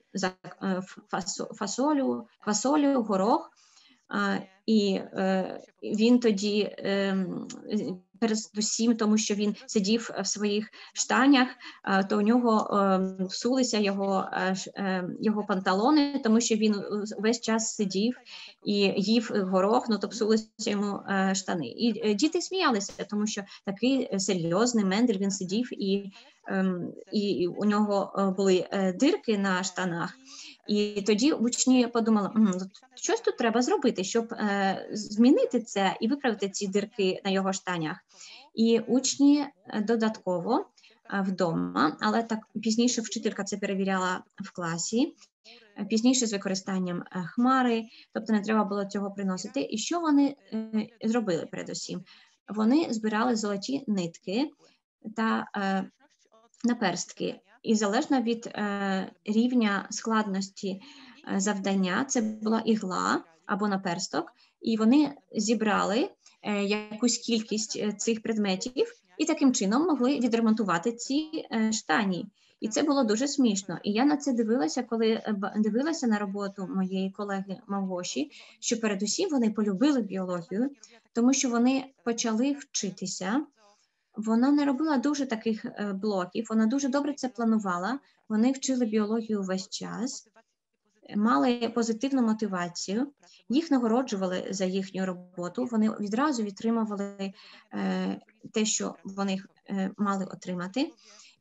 фасолю, горох, і він тоді передусім, тому що він сидів в своїх штанях, то у нього всулися його панталони, тому що він весь час сидів і їв горох, то псулися йому штани. І діти сміялися, тому що такий серйозний Мендель, він сидів, і у нього були дирки на штанах. І тоді учні подумали, щось тут треба зробити, щоб змінити це і виправити ці дирки на його штанях. І учні додатково вдома, але так пізніше вчителька це перевіряла в класі, пізніше з використанням хмари, тобто не треба було цього приносити. І що вони зробили передусім? Вони збирали золоті нитки та наперстки. І залежно від рівня складності завдання, це була ігла або наперсток, і вони зібрали якусь кількість цих предметів і таким чином могли відремонтувати ці штані. І це було дуже смішно. І я на це дивилася, коли дивилася на роботу моєї колеги Мавгоші, що передусім вони полюбили біологію, тому що вони почали вчитися. Вона не робила дуже таких блоків, вона дуже добре це планувала, вони вчили біологію весь час, мали позитивну мотивацію, їх нагороджували за їхню роботу, вони відразу відтримували те, що вони мали отримати.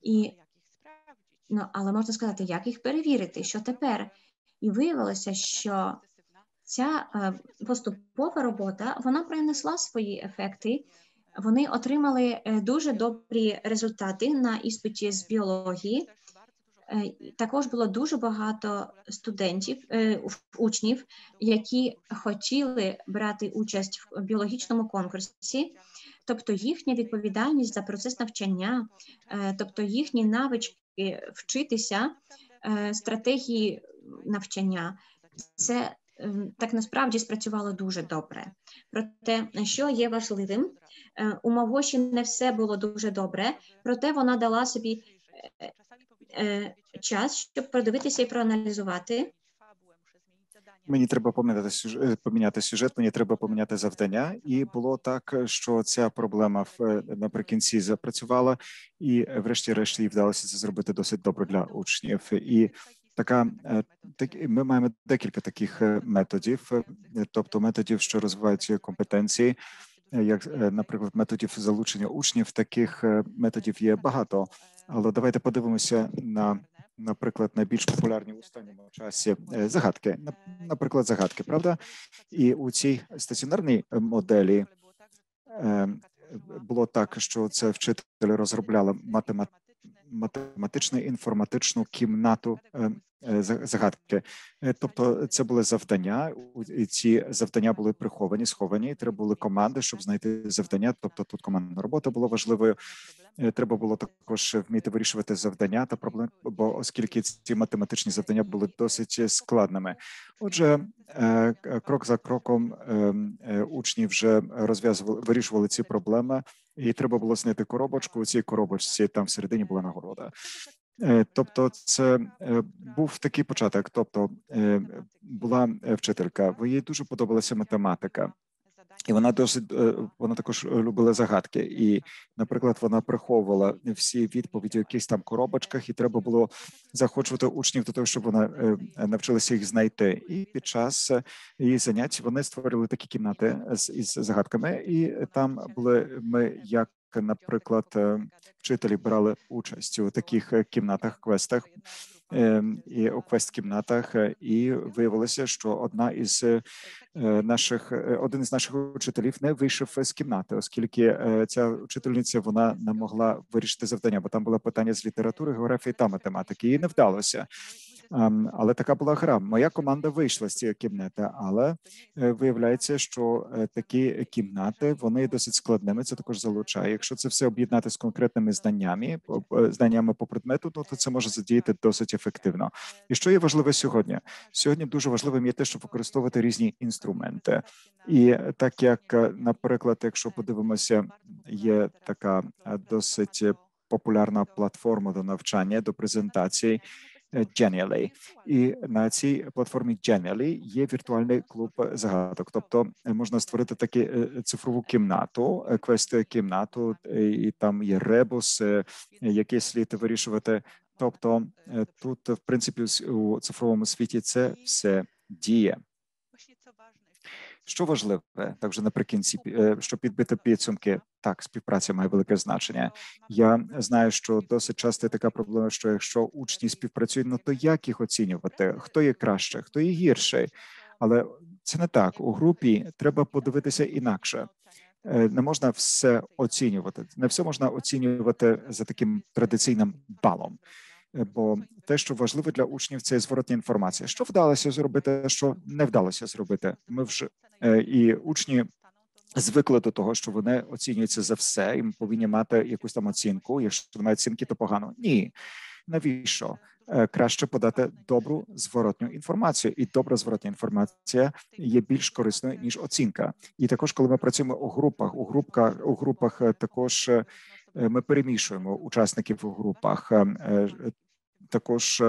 Але можна сказати, як їх перевірити, що тепер? І виявилося, що ця поступова робота, вона принесла свої ефекти. Вони отримали дуже добрі результати на іспиті з біології. Також було дуже багато студентів, учнів, які хотіли брати участь в біологічному конкурсі, тобто їхня відповідальність за процес навчання, тобто їхні навички вчитися, стратегії навчання, це так насправді спрацювало дуже добре. Проте, що є важливим, у Мавгоші не все було дуже добре, проте вона дала собі час, щоб продивитися і проаналізувати. Мені треба поміняти сюжет, мені треба поміняти завдання. І було так, що ця проблема наприкінці запрацювала, і врешті-решт їй вдалося це зробити досить добре для учнів. І ми маємо декілька таких методів, тобто методів, що розвивають компетенції, як, наприклад, методів залучення учнів. Таких методів є багато, але давайте подивимося на, наприклад, найбільш популярні в останньому часі загадки. Наприклад, загадки, правда? І у цій стаціонарній моделі було так, що це вчитель розробляла математичну інформатичну кімнату загадки. Тобто це були завдання, і ці завдання були приховані, сховані. Треба були команди, щоб знайти завдання. Тобто тут командна робота була важливою. Треба було також вміти вирішувати завдання та проблеми, бо оскільки ці математичні завдання були досить складними. Отже, крок за кроком учні вже вирішували ці проблеми, і треба було знайти коробочку. У цій коробочці там всередині була нагорода. Тобто це був такий початок. Тобто була вчителька, їй дуже подобалася математика. І вона також любила загадки. І, наприклад, вона приховувала всі відповіді в якихось там коробочках, і треба було заохочувати учнів до того, щоб вони навчилися їх знайти. І під час її занять вони створили такі кімнати із загадками, і там були ми, як, наприклад, вчителі брали участь у таких кімнатах, квестах, і у квест-кімнатах, і виявилося, що один із наших учителів не вийшов з кімнати, оскільки ця учительниця, вона не могла вирішити завдання, бо там було питання з літератури, географії та математики, і не вдалося. Але така була гра. Моя команда вийшла з цієї кімнати, але виявляється, що такі кімнати, вони досить складними, це також залучає. Якщо це все об'єднати з конкретними знаннями по предмету, то це може задіяти досить ефективно. І що є важливе сьогодні? Сьогодні дуже важливим є те, щоб використовувати різні інструменти. І так як, наприклад, якщо подивимося, є така досить популярна платформа до навчання, до презентацій, Genially. І на цій платформі Genially є віртуальний клуб загадок. Тобто можна створити таку цифрову кімнату, квест-кімнату, і там є ребус, який слід вирішувати. Тобто тут, в принципі, у цифровому світі це все діє. Що важливе, так вже наприкінці, щоб підбити підсумки, так, співпраця має велике значення. Я знаю, що досить часто є така проблема, що якщо учні співпрацюють, ну то як їх оцінювати? Хто є краще, хто є гірший? Але це не так. У групі треба подивитися інакше. Не можна все оцінювати. Не все можна оцінювати за таким традиційним балом. Бо те, що важливо для учнів, це зворотня інформація. Що вдалося зробити, що не вдалося зробити. Ми вже і учні звикли до того, що вони оцінюються за все, і повинні мати якусь там оцінку. Якщо немає оцінки, то погано. Ні. Навіщо? Краще подати добру зворотню інформацію, і добра зворотня інформація є більш корисною ніж оцінка. І також, коли ми працюємо у групах також ми перемішуємо учасників у групах. Також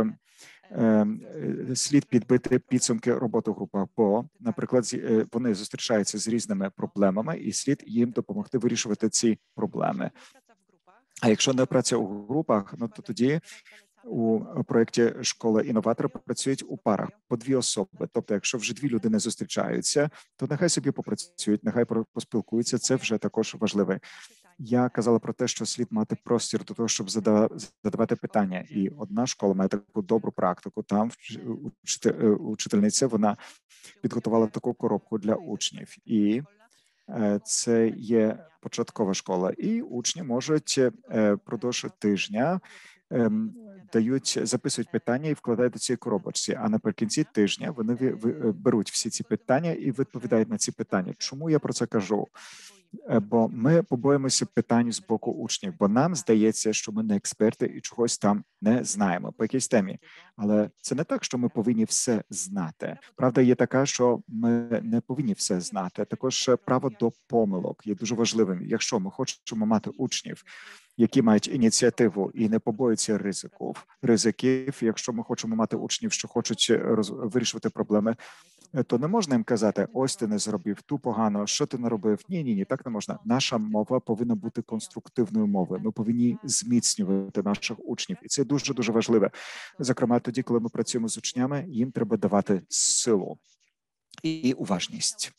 слід підбити підсумки роботи в групах, бо, наприклад, вони зустрічаються з різними проблемами, і слід їм допомогти вирішувати ці проблеми. А якщо не праця у групах, ну то тоді у проєкті «Школа інноватора» працюють у парах по 2 особи. Тобто, якщо вже 2 людини зустрічаються, то нехай собі попрацюють, нехай поспілкуються. Це вже також важливе. Я казала про те, що слід мати простір до того, щоб задавати питання. І одна школа має таку добру практику. Там учительниця, вона підготувала таку коробку для учнів. І це є початкова школа. І учні можуть впродовж тижня записують питання і вкладають до цієї коробочці. А наприкінці тижня вони беруть всі ці питання і відповідають на ці питання. Чому я про це кажу? Бо ми побоїмося питань з боку учнів, бо нам здається, що ми не експерти і чогось там не знаємо по якійсь темі. Але це не так, що ми повинні все знати. Правда є така, що ми не повинні все знати. Також право до помилок є дуже важливим. Якщо ми хочемо мати учнів, які мають ініціативу і не побоюються ризиків, якщо ми хочемо мати учнів, що хочуть вирішувати проблеми, то не можна їм казати, ось ти не зробив, ту погано, що ти не робив. Ні, так не можна. Наша мова повинна бути конструктивною мовою. Ми повинні зміцнювати наших учнів. І це дуже-дуже важливо. Зокрема, тоді, коли ми працюємо з учнями, їм треба давати силу і уважність.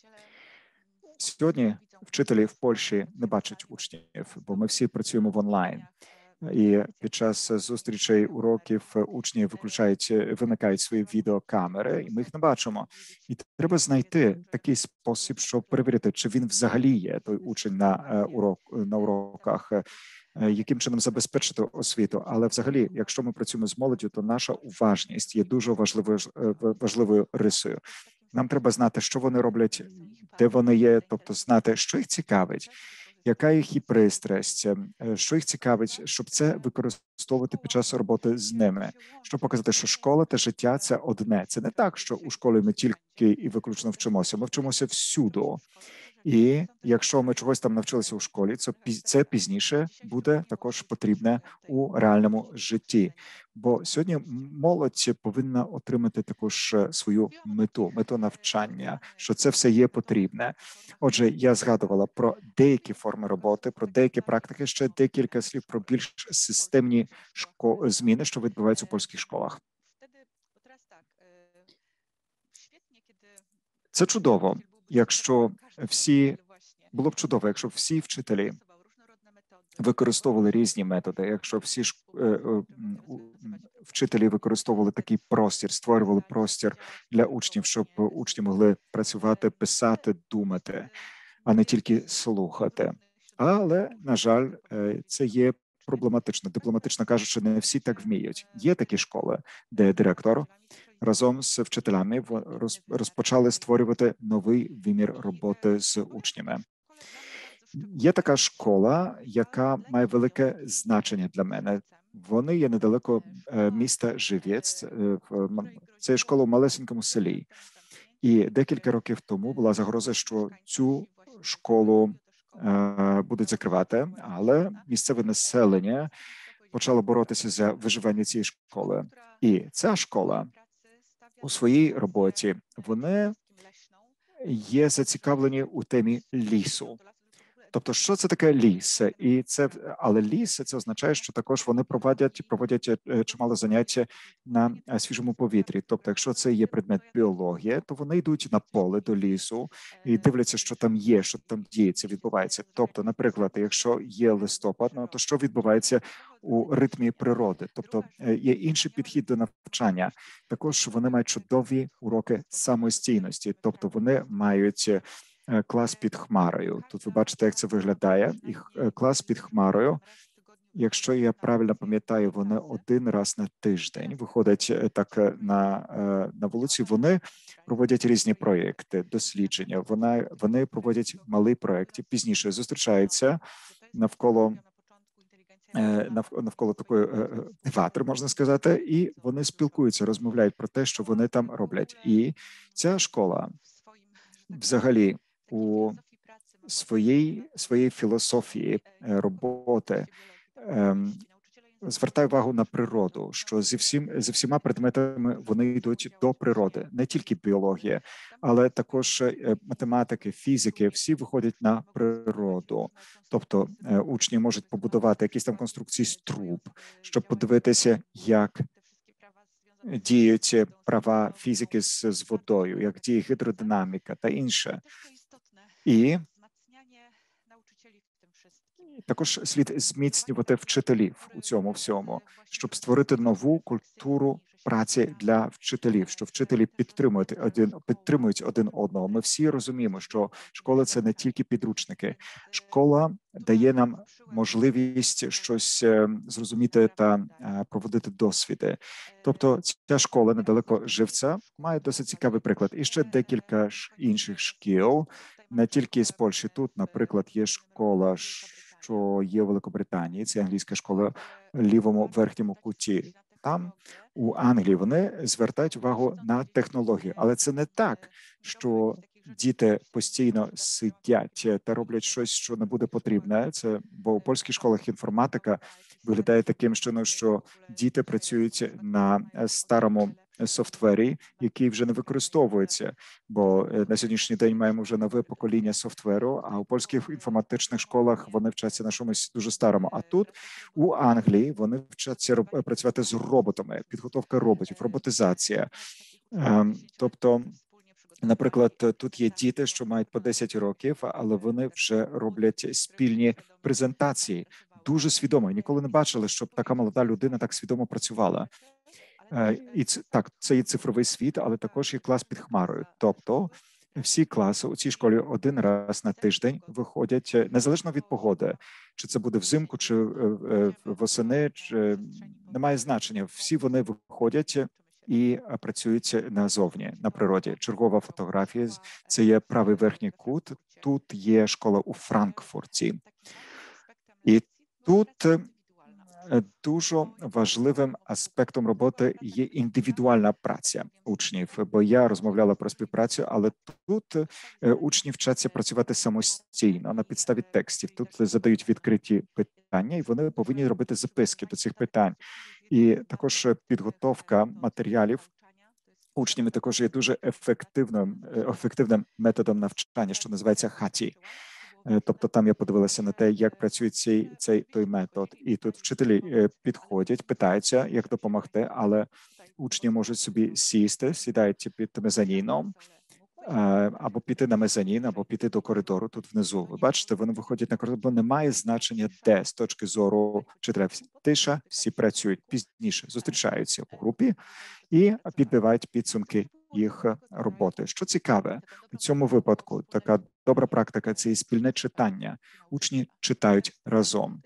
Сьогодні вчителі в Польщі не бачать учнів, бо ми всі працюємо в онлайн. І під час зустрічей уроків учні вимикають свої відеокамери, і ми їх не бачимо. І треба знайти такий спосіб, щоб перевірити, чи він взагалі є той учень на уроках, яким чином забезпечити освіту. Але взагалі, якщо ми працюємо з молоддю, то наша уважність є дуже важливою рисою. Нам треба знати, що вони роблять, де вони є, тобто знати, що їх цікавить, яка їх і пристрасть, що їх цікавить, щоб це використовувати під час роботи з ними, щоб показати, що школа та життя – це одне. Це не так, що у школі ми тільки і виключно вчимося. Ми вчимося всюди. І якщо ми чогось там навчилися у школі, це пізніше буде також потрібне у реальному житті. Бо сьогодні молодь повинна отримати також свою мету навчання, що це все є потрібне. Отже, я згадувала про деякі форми роботи, про деякі практики, ще декілька слів про більш системні зміни, що відбуваються у польських школах. Це чудово, якщо було б чудово, якщо всі вчителі використовували різні методи, якщо всі вчителі використовували такий простір, створювали простір для учнів, щоб учні могли працювати, писати, думати, а не тільки слухати. Але, на жаль, це є проблематично. Дипломатично кажучи, не всі так вміють. Є такі школи, де директор разом з вчителями розпочали створювати новий вимір роботи з учнями. Є така школа, яка має велике значення для мене. Вони є недалеко міста Живець. Це школа в малесенькому селі. І декілька років тому була загроза, що цю школу будуть закривати, але місцеве населення почало боротися за виживання цієї школи. І ця школа у своїй роботі, вони є зацікавлені у темі лісу. Тобто, що це таке ліс? Але ліс – це означає, що також вони проводять чимало заняття на свіжому повітрі. Тобто, якщо це є предмет біологія, то вони йдуть на поле до лісу і дивляться, що там є, що там діється, відбувається. Тобто, наприклад, якщо є листопад, то що відбувається у ритмі природи? Тобто, є інший підхід до навчання. Також вони мають чудові уроки самостійності. Тобто, вони мають клас під хмарою. Тут ви бачите, як це виглядає. І клас під хмарою, якщо я правильно пам'ятаю, вони один раз на тиждень виходять так на вулиці. Вони проводять різні проєкти, дослідження. Вони проводять малі проєкти, пізніше зустрічаються навколо такої ватри, можна сказати, і вони спілкуються, розмовляють про те, що вони там роблять. І ця школа взагалі у своїй філософії роботи звертає увагу на природу, що зі всіма предметами вони йдуть до природи, не тільки біологія, але також математики, фізики, всі виходять на природу. Тобто учні можуть побудувати якісь там конструкції з труб, щоб подивитися, як діють права фізики з водою, як діє гідродинаміка та інше. І також слід зміцнювати вчителів у цьому всьому, щоб створити нову культуру праці для вчителів, що вчителі підтримують один одного. Ми всі розуміємо, що школа – це не тільки підручники. Школа дає нам можливість щось зрозуміти та проводити досвіди. Тобто ця школа недалеко Живця має досить цікавий приклад. І ще декілька інших шкіл, не тільки з Польщі. Тут, наприклад, є школа, що є у Великобританії, це англійська школа в лівому верхньому куті. Там у Англії вони звертають увагу на технології, але це не так, що діти постійно сидять та роблять щось, що не буде потрібне. Бо у польських школах інформатика виглядає таким чином, що діти працюють на старому софтвері, який вже не використовується, бо на сьогоднішній день маємо вже нове покоління софтверу, а у польських інформатичних школах вони вчаться на чомусь дуже старому. А тут у Англії вони вчаться працювати з роботами, підготовка роботів, роботизація. Тобто, наприклад, тут є діти, що мають по 10 років, але вони вже роблять спільні презентації дуже свідомо. Ніколи не бачили, щоб така молода людина так свідомо працювала. І це є цифровий світ, але також є клас під хмарою. Тобто всі класи у цій школі один раз на тиждень виходять, незалежно від погоди, чи це буде взимку, чи восени, чи немає значення. Всі вони виходять і працюють назовні, на природі. Чергова фотографія – це є правий верхній кут. Тут є школа у Франкфурті. І тут дуже важливим аспектом роботи є індивідуальна праця учнів, бо я розмовляла про співпрацю, але тут учні вчаться працювати самостійно на підставі текстів. Тут задають відкриті питання, і вони повинні робити записки до цих питань. І також підготовка матеріалів учнями також є дуже ефективним методом навчання, що називається хаті. Тобто там я подивилася на те, як працює той метод. І тут вчителі підходять, питаються, як допомогти, але учні можуть собі сідають під мезоніном, або піти на мезонін, або піти до коридору тут внизу. Ви бачите, вони виходять на коридор, бо немає значення, де з точки зору вчителя. Тиша, всі працюють пізніше, зустрічаються у групі і підбивають підсумки їх роботи. Що цікаве, у цьому випадку така добра практика – це і спільне читання. Учні читають разом.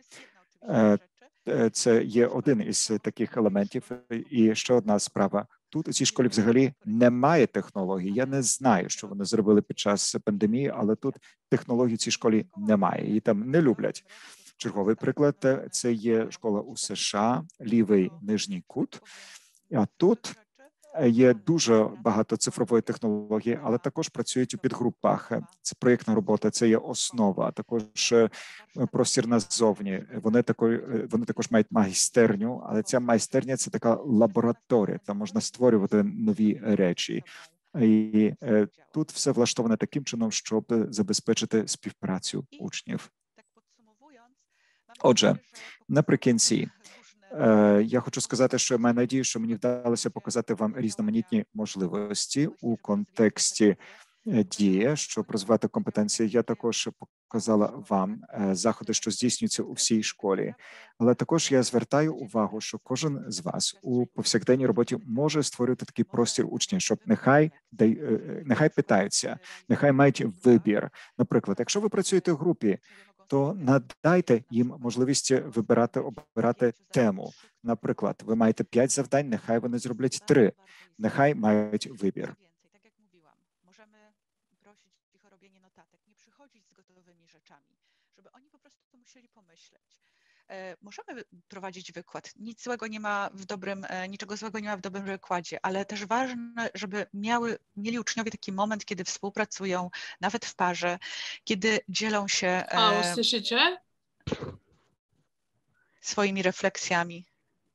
Це є один із таких елементів. І ще одна справа. Тут у цій школі взагалі немає технологій. Я не знаю, що вони зробили під час пандемії, але тут технологій у цій школі немає. Її там не люблять. Черговий приклад – це є школа у США, лівий нижній кут. А тут є дуже багато цифрової технології, але також працюють у підгрупах. Це проєктна робота, це є основа, також простір назовні. Вони також мають майстерню, але ця майстерня – це така лабораторія, там можна створювати нові речі. І тут все влаштоване таким чином, щоб забезпечити співпрацю учнів. Отже, наприкінці, я хочу сказати, що я маю надію, що мені вдалося показати вам різноманітні можливості у контексті дії, щоб розвивати компетенції. Я також показала вам заходи, що здійснюються у всій школі. Але також я звертаю увагу, що кожен з вас у повсякденній роботі може створювати такий простір учнів, щоб нехай питаються, нехай мають вибір. Наприклад, якщо ви працюєте в групі, то надайте їм можливість обирати тему. Наприклад, ви маєте 5 завдань, нехай вони зроблять 3. Нехай мають вибір. Tak jak mówiłam, możemy prosić ich o robienie notatek, nie przychodzić z gotowymi rzeczami, żeby oni po prostu musieli pomyśleć. Możemy prowadzić wykład. Niczego złego nie ma w dobrym wykładzie, ale też ważne, żeby mieli uczniowie taki moment, kiedy współpracują, nawet w parze, kiedy dzielą się Usłyszycie? Swoimi refleksjami.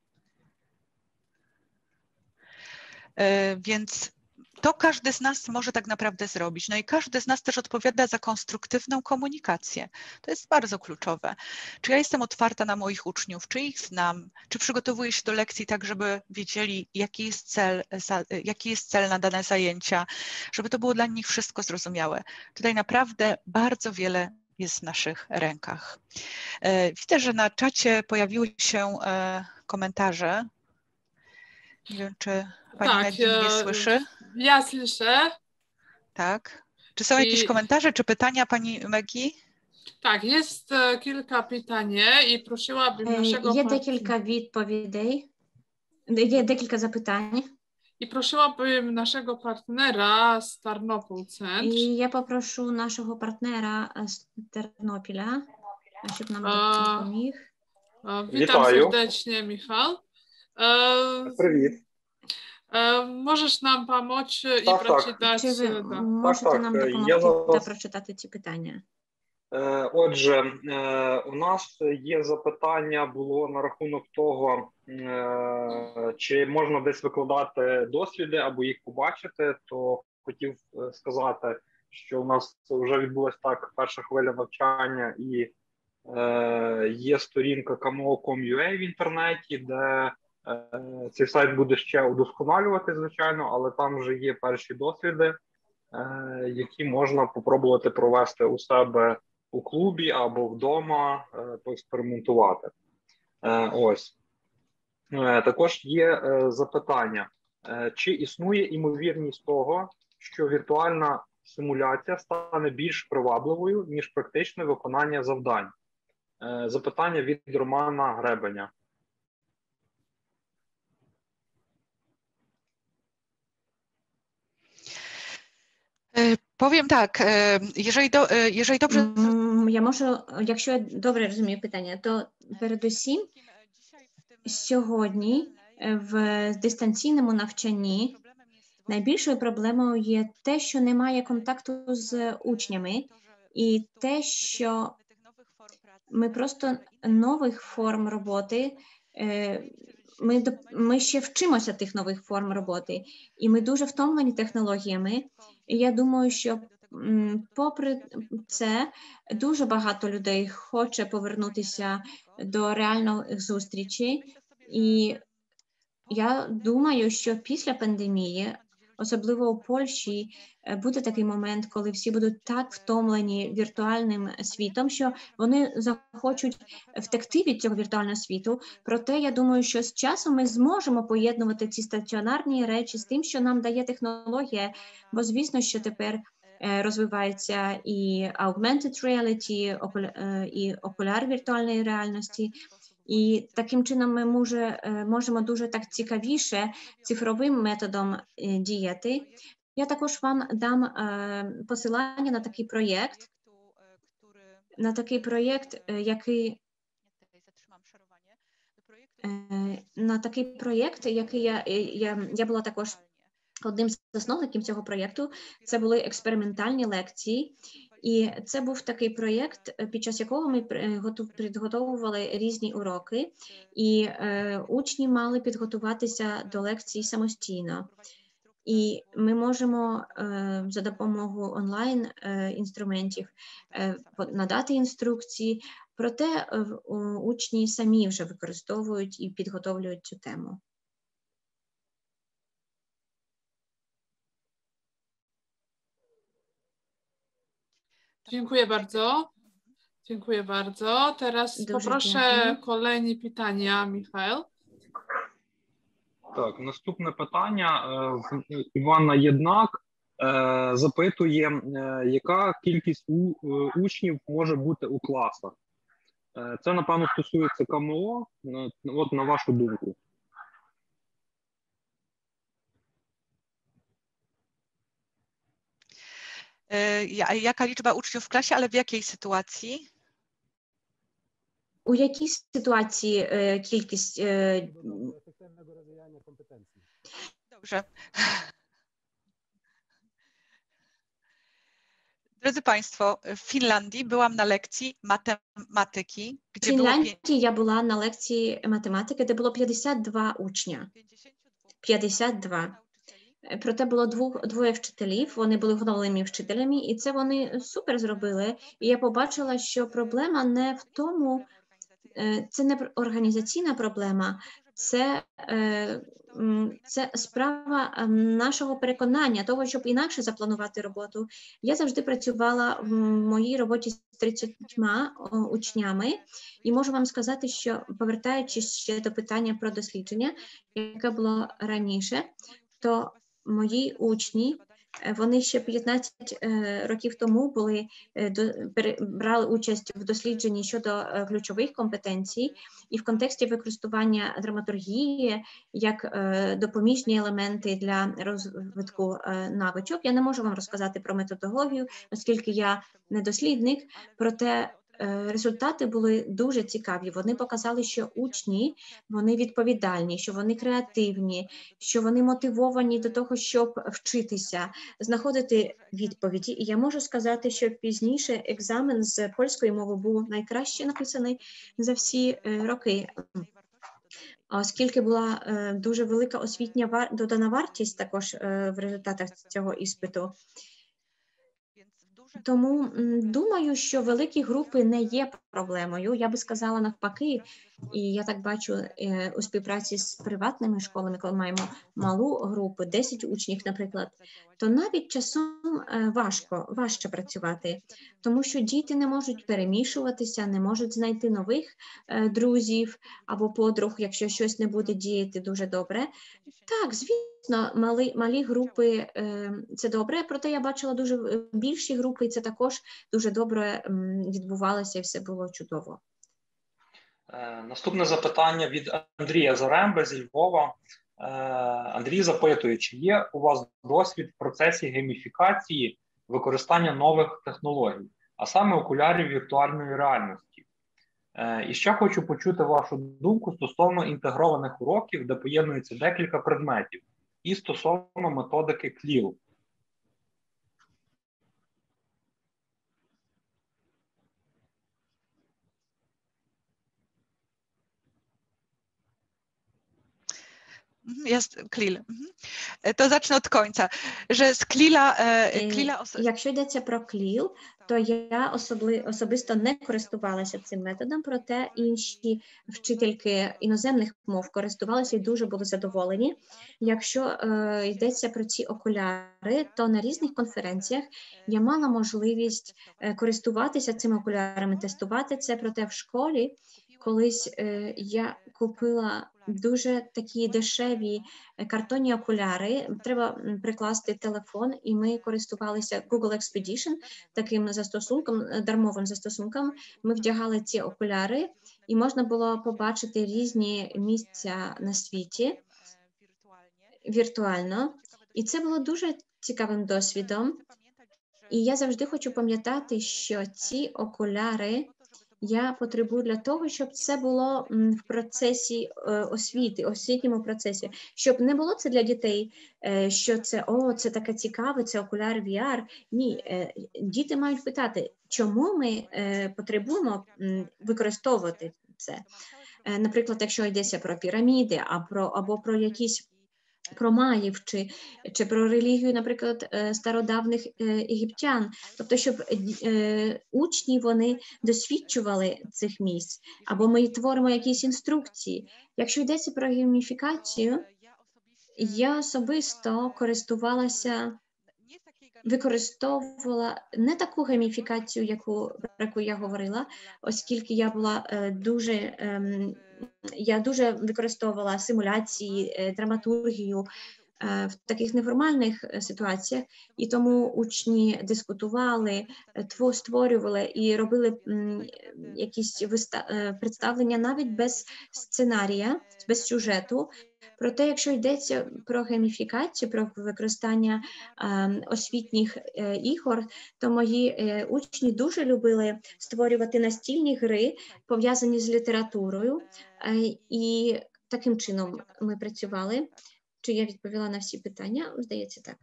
Więc to każdy z nas może tak naprawdę zrobić. No i każdy z nas też odpowiada za konstruktywną komunikację. To jest bardzo kluczowe. Czy ja jestem otwarta na moich uczniów, czy ich znam, czy przygotowuję się do lekcji tak, żeby wiedzieli, jaki jest cel na dane zajęcia, żeby to było dla nich wszystko zrozumiałe. Tutaj naprawdę bardzo wiele jest w naszych rękach. Widzę, że na czacie pojawiły się komentarze. Nie wiem, czy pani Maggie mnie słyszy? Ja słyszę. Tak. Czy są jakieś komentarze, czy pytania pani Maggie? Tak, jest kilka pytań i prosiłabym naszego... Є декілька відповідей, є декілька запитань. I prosiłabym naszego partnera z Tarnopol Centr. І я попрошу нашого партнера з Тернопіля, щоб нам допоміг. Witam serdecznie, Michał. Привіт. Можеш нам помочь і прочитати? Чи ви можете нам допомогти та прочитати ці питання? Отже, у нас є запитання було на рахунок того, чи можна десь викладати досвіди або їх побачити, то хотів сказати, що у нас вже відбулася так перша хвиля навчання і є сторінка kamo.com.ua в інтернеті, де цей сайт буде ще удосконалювати, звичайно, але там вже є перші досвіди, які можна попробувати провести у себе у клубі або вдома поекспериментувати. Ось. Також є запитання. Чи існує імовірність того, що віртуальна симуляція стане більш привабливою, ніж практичне виконання завдань? Запитання від Романа Гребеня. Powiem tak, jeżeli dobrze... Я можу, якщо я добре розумію питання, то передусім сьогодні в дистанційному навчанні найбільшою проблемою є те, що немає контакту з учнями, і те, що ми просто нових форм роботи, ми ще вчимося тих нових форм роботи, і ми дуже втомлені технологіями. І я думаю, що попри це, дуже багато людей хоче повернутися до реальних зустрічей. І я думаю, що після пандемії, особливо у Польщі, буде такий момент, коли всі будуть так втомлені віртуальним світом, що вони захочуть втекти від цього віртуального світу. Проте, я думаю, що з часом ми зможемо поєднувати ці стаціонарні речі з тим, що нам дає технологія, бо, звісно, що тепер розвивається і augmented reality, і окуляр віртуальної реальності. І таким чином ми можемо дуже так цікавіше цифровим методом діяти. Я також вам дам посилання на такий проєкт, який я була також одним з засновників цього проєкту. Це були експериментальні лекції. І це був такий проєкт, під час якого ми підготовували різні уроки, і учні мали підготуватися до лекцій самостійно. І ми можемо за допомогою онлайн-інструментів надати інструкції, проте учні самі вже використовують і підготовлюють цю тему. Dziękuję bardzo. Dziękuję bardzo. Teraz poproszę kolejne pytania, Michał. Так, наступне питання. Івана Єднак запитує, яка кількість учнів може бути у класах? Це, напевно, стосується КМО. От на вашу думку. Jaka liczba uczniów w klasie, ale w jakiej sytuacji? У якій ситуації кількість... Efektywnego rozwijania kompetencji. Dobrze. Drodzy Państwo, w Finlandii byłam na lekcji matematyki, В Фінляндії я була на лекції математики, де було 52 учня. 52. Проте було двоє вчителів, вони були головними вчителями, і це вони супер зробили. І я побачила, що проблема не в тому, це не організаційна проблема, це справа нашого переконання, того, щоб інакше запланувати роботу. Я завжди працювала в моїй роботі з 30 учнями, і можу вам сказати, що, повертаючись ще до питання про дослідження, яке було раніше, то мої учні, вони ще 15 років тому брали участь в дослідженні щодо ключових компетенцій і в контексті використання драматургії як допоміжні елементи для розвитку навичок. Я не можу вам розказати про методологію, оскільки я не дослідник, проте результати були дуже цікаві. Вони показали, що учні, вони відповідальні, що вони креативні, що вони мотивовані до того, щоб вчитися, знаходити відповіді. І я можу сказати, що пізніше екзамен з польської мови був найкраще написаний за всі роки. Оскільки була дуже велика освітня додана вартість також в результатах цього іспиту. Тому думаю, що великі групи не є проблемою. Я би сказала навпаки, І я так бачу у співпраці з приватними школами, коли маємо малу групу, 10 учнів, наприклад, то навіть часом важче працювати, тому що діти не можуть перемішуватися, не можуть знайти нових друзів або подруг, якщо щось не буде діяти дуже добре. Так, звісно, малі групи – це добре, проте я бачила дуже більші групи, і це також дуже добре відбувалося, і все було чудово. Наступне запитання від Андрія Заремби зі Львова. Андрій запитує, чи є у вас досвід в процесі гейміфікації використання нових технологій, а саме окулярів віртуальної реальності? І ще хочу почути вашу думку стосовно інтегрованих уроків, де поєднується декілька предметів, і стосовно методики CLIL. Jest CLIL. To zacznę od końca, że z CLIL-a... Якщо йдеться про CLIL, то я особисто не користувалася цим методом, проте інші вчительки іноземних мов користувалися і дуже були задоволені. Якщо йдеться про ці окуляри, то на різних конференціях я мала можливість користуватися цими окулярами, тестувати це, проте в школі колись я купила дуже такі дешеві картонні окуляри. Треба прикласти телефон, і ми користувалися Google Expedition, таким застосунком, дармовим застосунком. Ми вдягали ці окуляри, і можна було побачити різні місця на світі віртуально. І це було дуже цікавим досвідом. І я завжди хочу пам'ятати, що ці окуляри я потребую для того, щоб це було в процесі освіти, освітньому процесі, щоб не було це для дітей, що це, це таке цікаве, це окуляр VR. Ні, діти мають питати, чому ми потребуємо використовувати це. Наприклад, якщо йдеться про піраміди, або про якісь про маїв, чи про релігію, наприклад, стародавних єгиптян. Тобто, щоб учні, вони досвідчували цих місць, або ми творимо якісь інструкції. Якщо йдеться про гейміфікацію, я особисто використовувала не таку гейміфікацію, про яку я говорила, оскільки я була я дуже використовувала симуляції, драматургію в таких неформальних ситуаціях, і тому учні дискутували, створювали і робили якісь представлення навіть без сценарія, без сюжету. Проте, якщо йдеться про гейміфікацію, про використання освітніх ігор, то мої учні дуже любили створювати настільні гри, пов'язані з літературою, і таким чином ми працювали. Чи я відповіла на всі питання? Здається, так.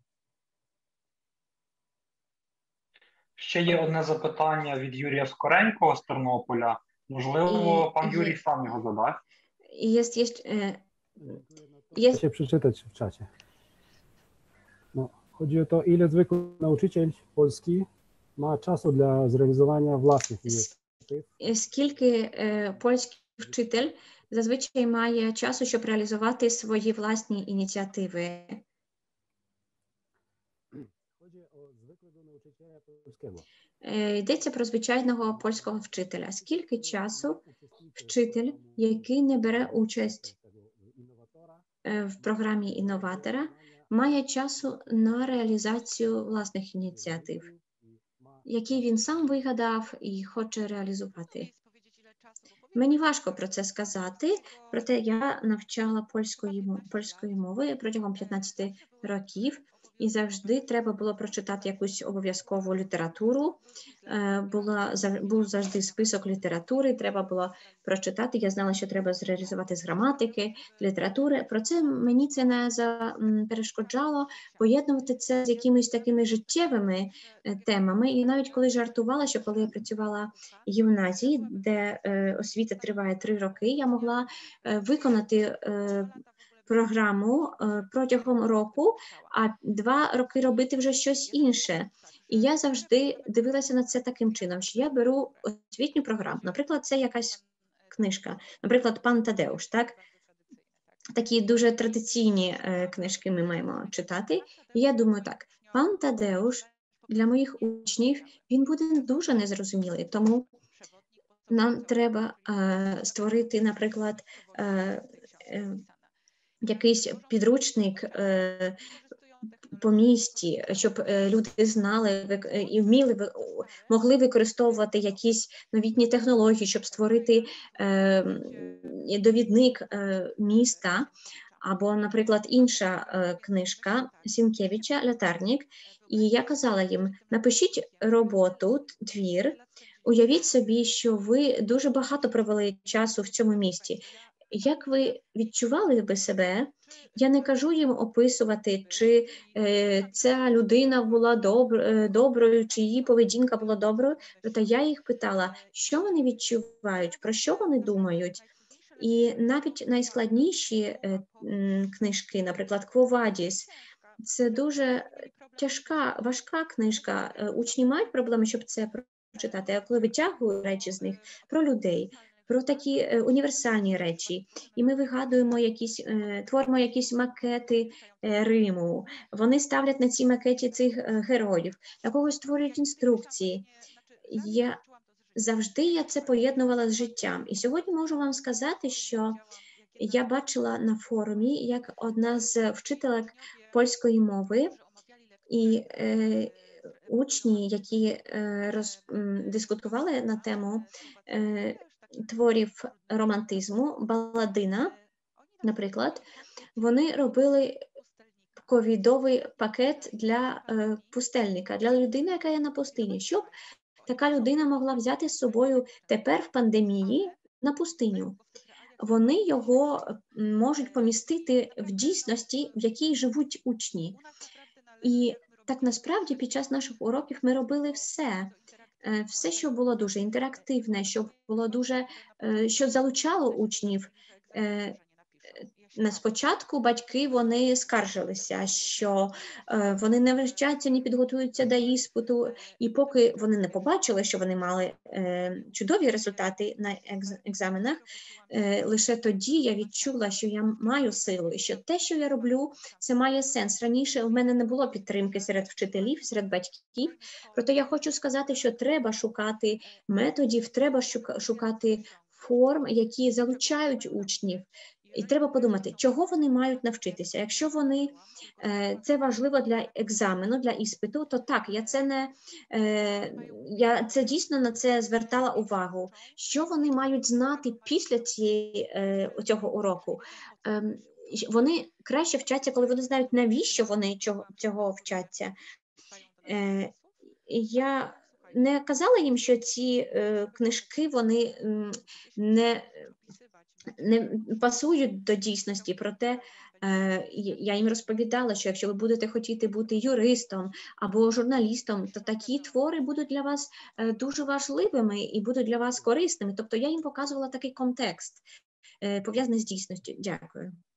Ще є одне запитання від Юрія Скоренького з Тернополя. Можливо, пан Юрій сам його задасть. Chcę się przeczytać w czacie. No, chodzi o to, ile zwykły nauczyciel polski ma czasu dla zrealizowania własnych inicjatyw. Скільки польський вчитель зазвичай має часу, щоб реалізувати свої власні ініціативи? Chodzi o zwykłego nauczyciela polskiego. Йдеться про звичайного польського вчителя. Скільки часу вчитель, який не бере участь в програмі інноватора, має часу на реалізацію власних ініціатив, які він сам вигадав і хоче реалізувати? Мені важко про це сказати, проте я навчала польської мови протягом 15 років, і завжди треба було прочитати якусь обов'язкову літературу. Був завжди список літератури, треба було прочитати. Я знала, що треба зреалізувати з граматики, літератури. Про це мені це не перешкоджало поєднувати це з якимись такими життєвими темами. І навіть коли жартувала, що коли я працювала в гімназії, де освіта триває 3 роки, я могла виконати програму протягом року, а 2 роки робити вже щось інше. І я завжди дивилася на це таким чином, що я беру освітню програму. Наприклад, це якась книжка. Наприклад, «Пан Тадеуш», так? Такі дуже традиційні книжки ми маємо читати. І я думаю так, «Пан Тадеуш» для моїх учнів, він буде дуже незрозумілий, тому нам треба створити, наприклад, якийсь підручник по місті, щоб люди знали і могли використовувати якісь новітні технології, щоб створити довідник міста, або, наприклад, інша книжка Сінкевича «Лятарник». І я казала їм, напишіть роботу, твір, уявіть собі, що ви дуже багато провели часу в цьому місті. Як ви відчували би себе? Я не кажу їм описувати, чи ця людина була доброю, чи її поведінка була доброю, проте я їх питала, що вони відчувають, про що вони думають. І навіть найскладніші книжки, наприклад, «Кво Вадіс», це дуже тяжка, важка книжка. Учні мають проблеми, щоб це прочитати, а коли витягую речі з них про людей, про такі універсальні речі. І ми вигадуємо творимо якісь макети Риму. Вони ставлять на ці макеті цих героїв, для когось створюють інструкції. Завжди я це поєднувала з життям. І сьогодні можу вам сказати, що я бачила на форумі, як одна з вчителок польської мови і учні, які дискутували на тему творів романтизму, Баладина, наприклад, вони робили ковідовий пакет для пустельника, для людини, яка є на пустині, щоб така людина могла взяти з собою тепер в пандемії на пустиню. Вони його можуть помістити в дійсності, в якій живуть учні. І так насправді під час наших уроків ми робили все, що було дуже інтерактивне, що було дуже, що залучало учнів. Спочатку батьки, вони скаржилися, що вони не вивчаються, не підготуються до іспиту, і поки вони не побачили, що вони мали чудові результати на екзаменах, лише тоді я відчула, що я маю силу, і що те, що я роблю, це має сенс. Раніше в мене не було підтримки серед вчителів, серед батьків, проте я хочу сказати, що треба шукати методів, треба шукати форм, які залучають учнів. І треба подумати, чого вони мають навчитися. Якщо це важливо для екзамену, для іспиту, то так, я це дійсно на це звертала увагу. Що вони мають знати після цього уроку? Вони краще вчаться, коли вони знають, навіщо вони цього вчаться. Я не казала їм, що ці книжки, вони не пасують до дійсності, проте я їм розповідала, що якщо ви будете хотіти бути юристом або журналістом, то такі твори будуть для вас дуже важливими і будуть для вас корисними. Тобто я їм показувала такий контекст, пов'язаний з дійсністю. Дякую.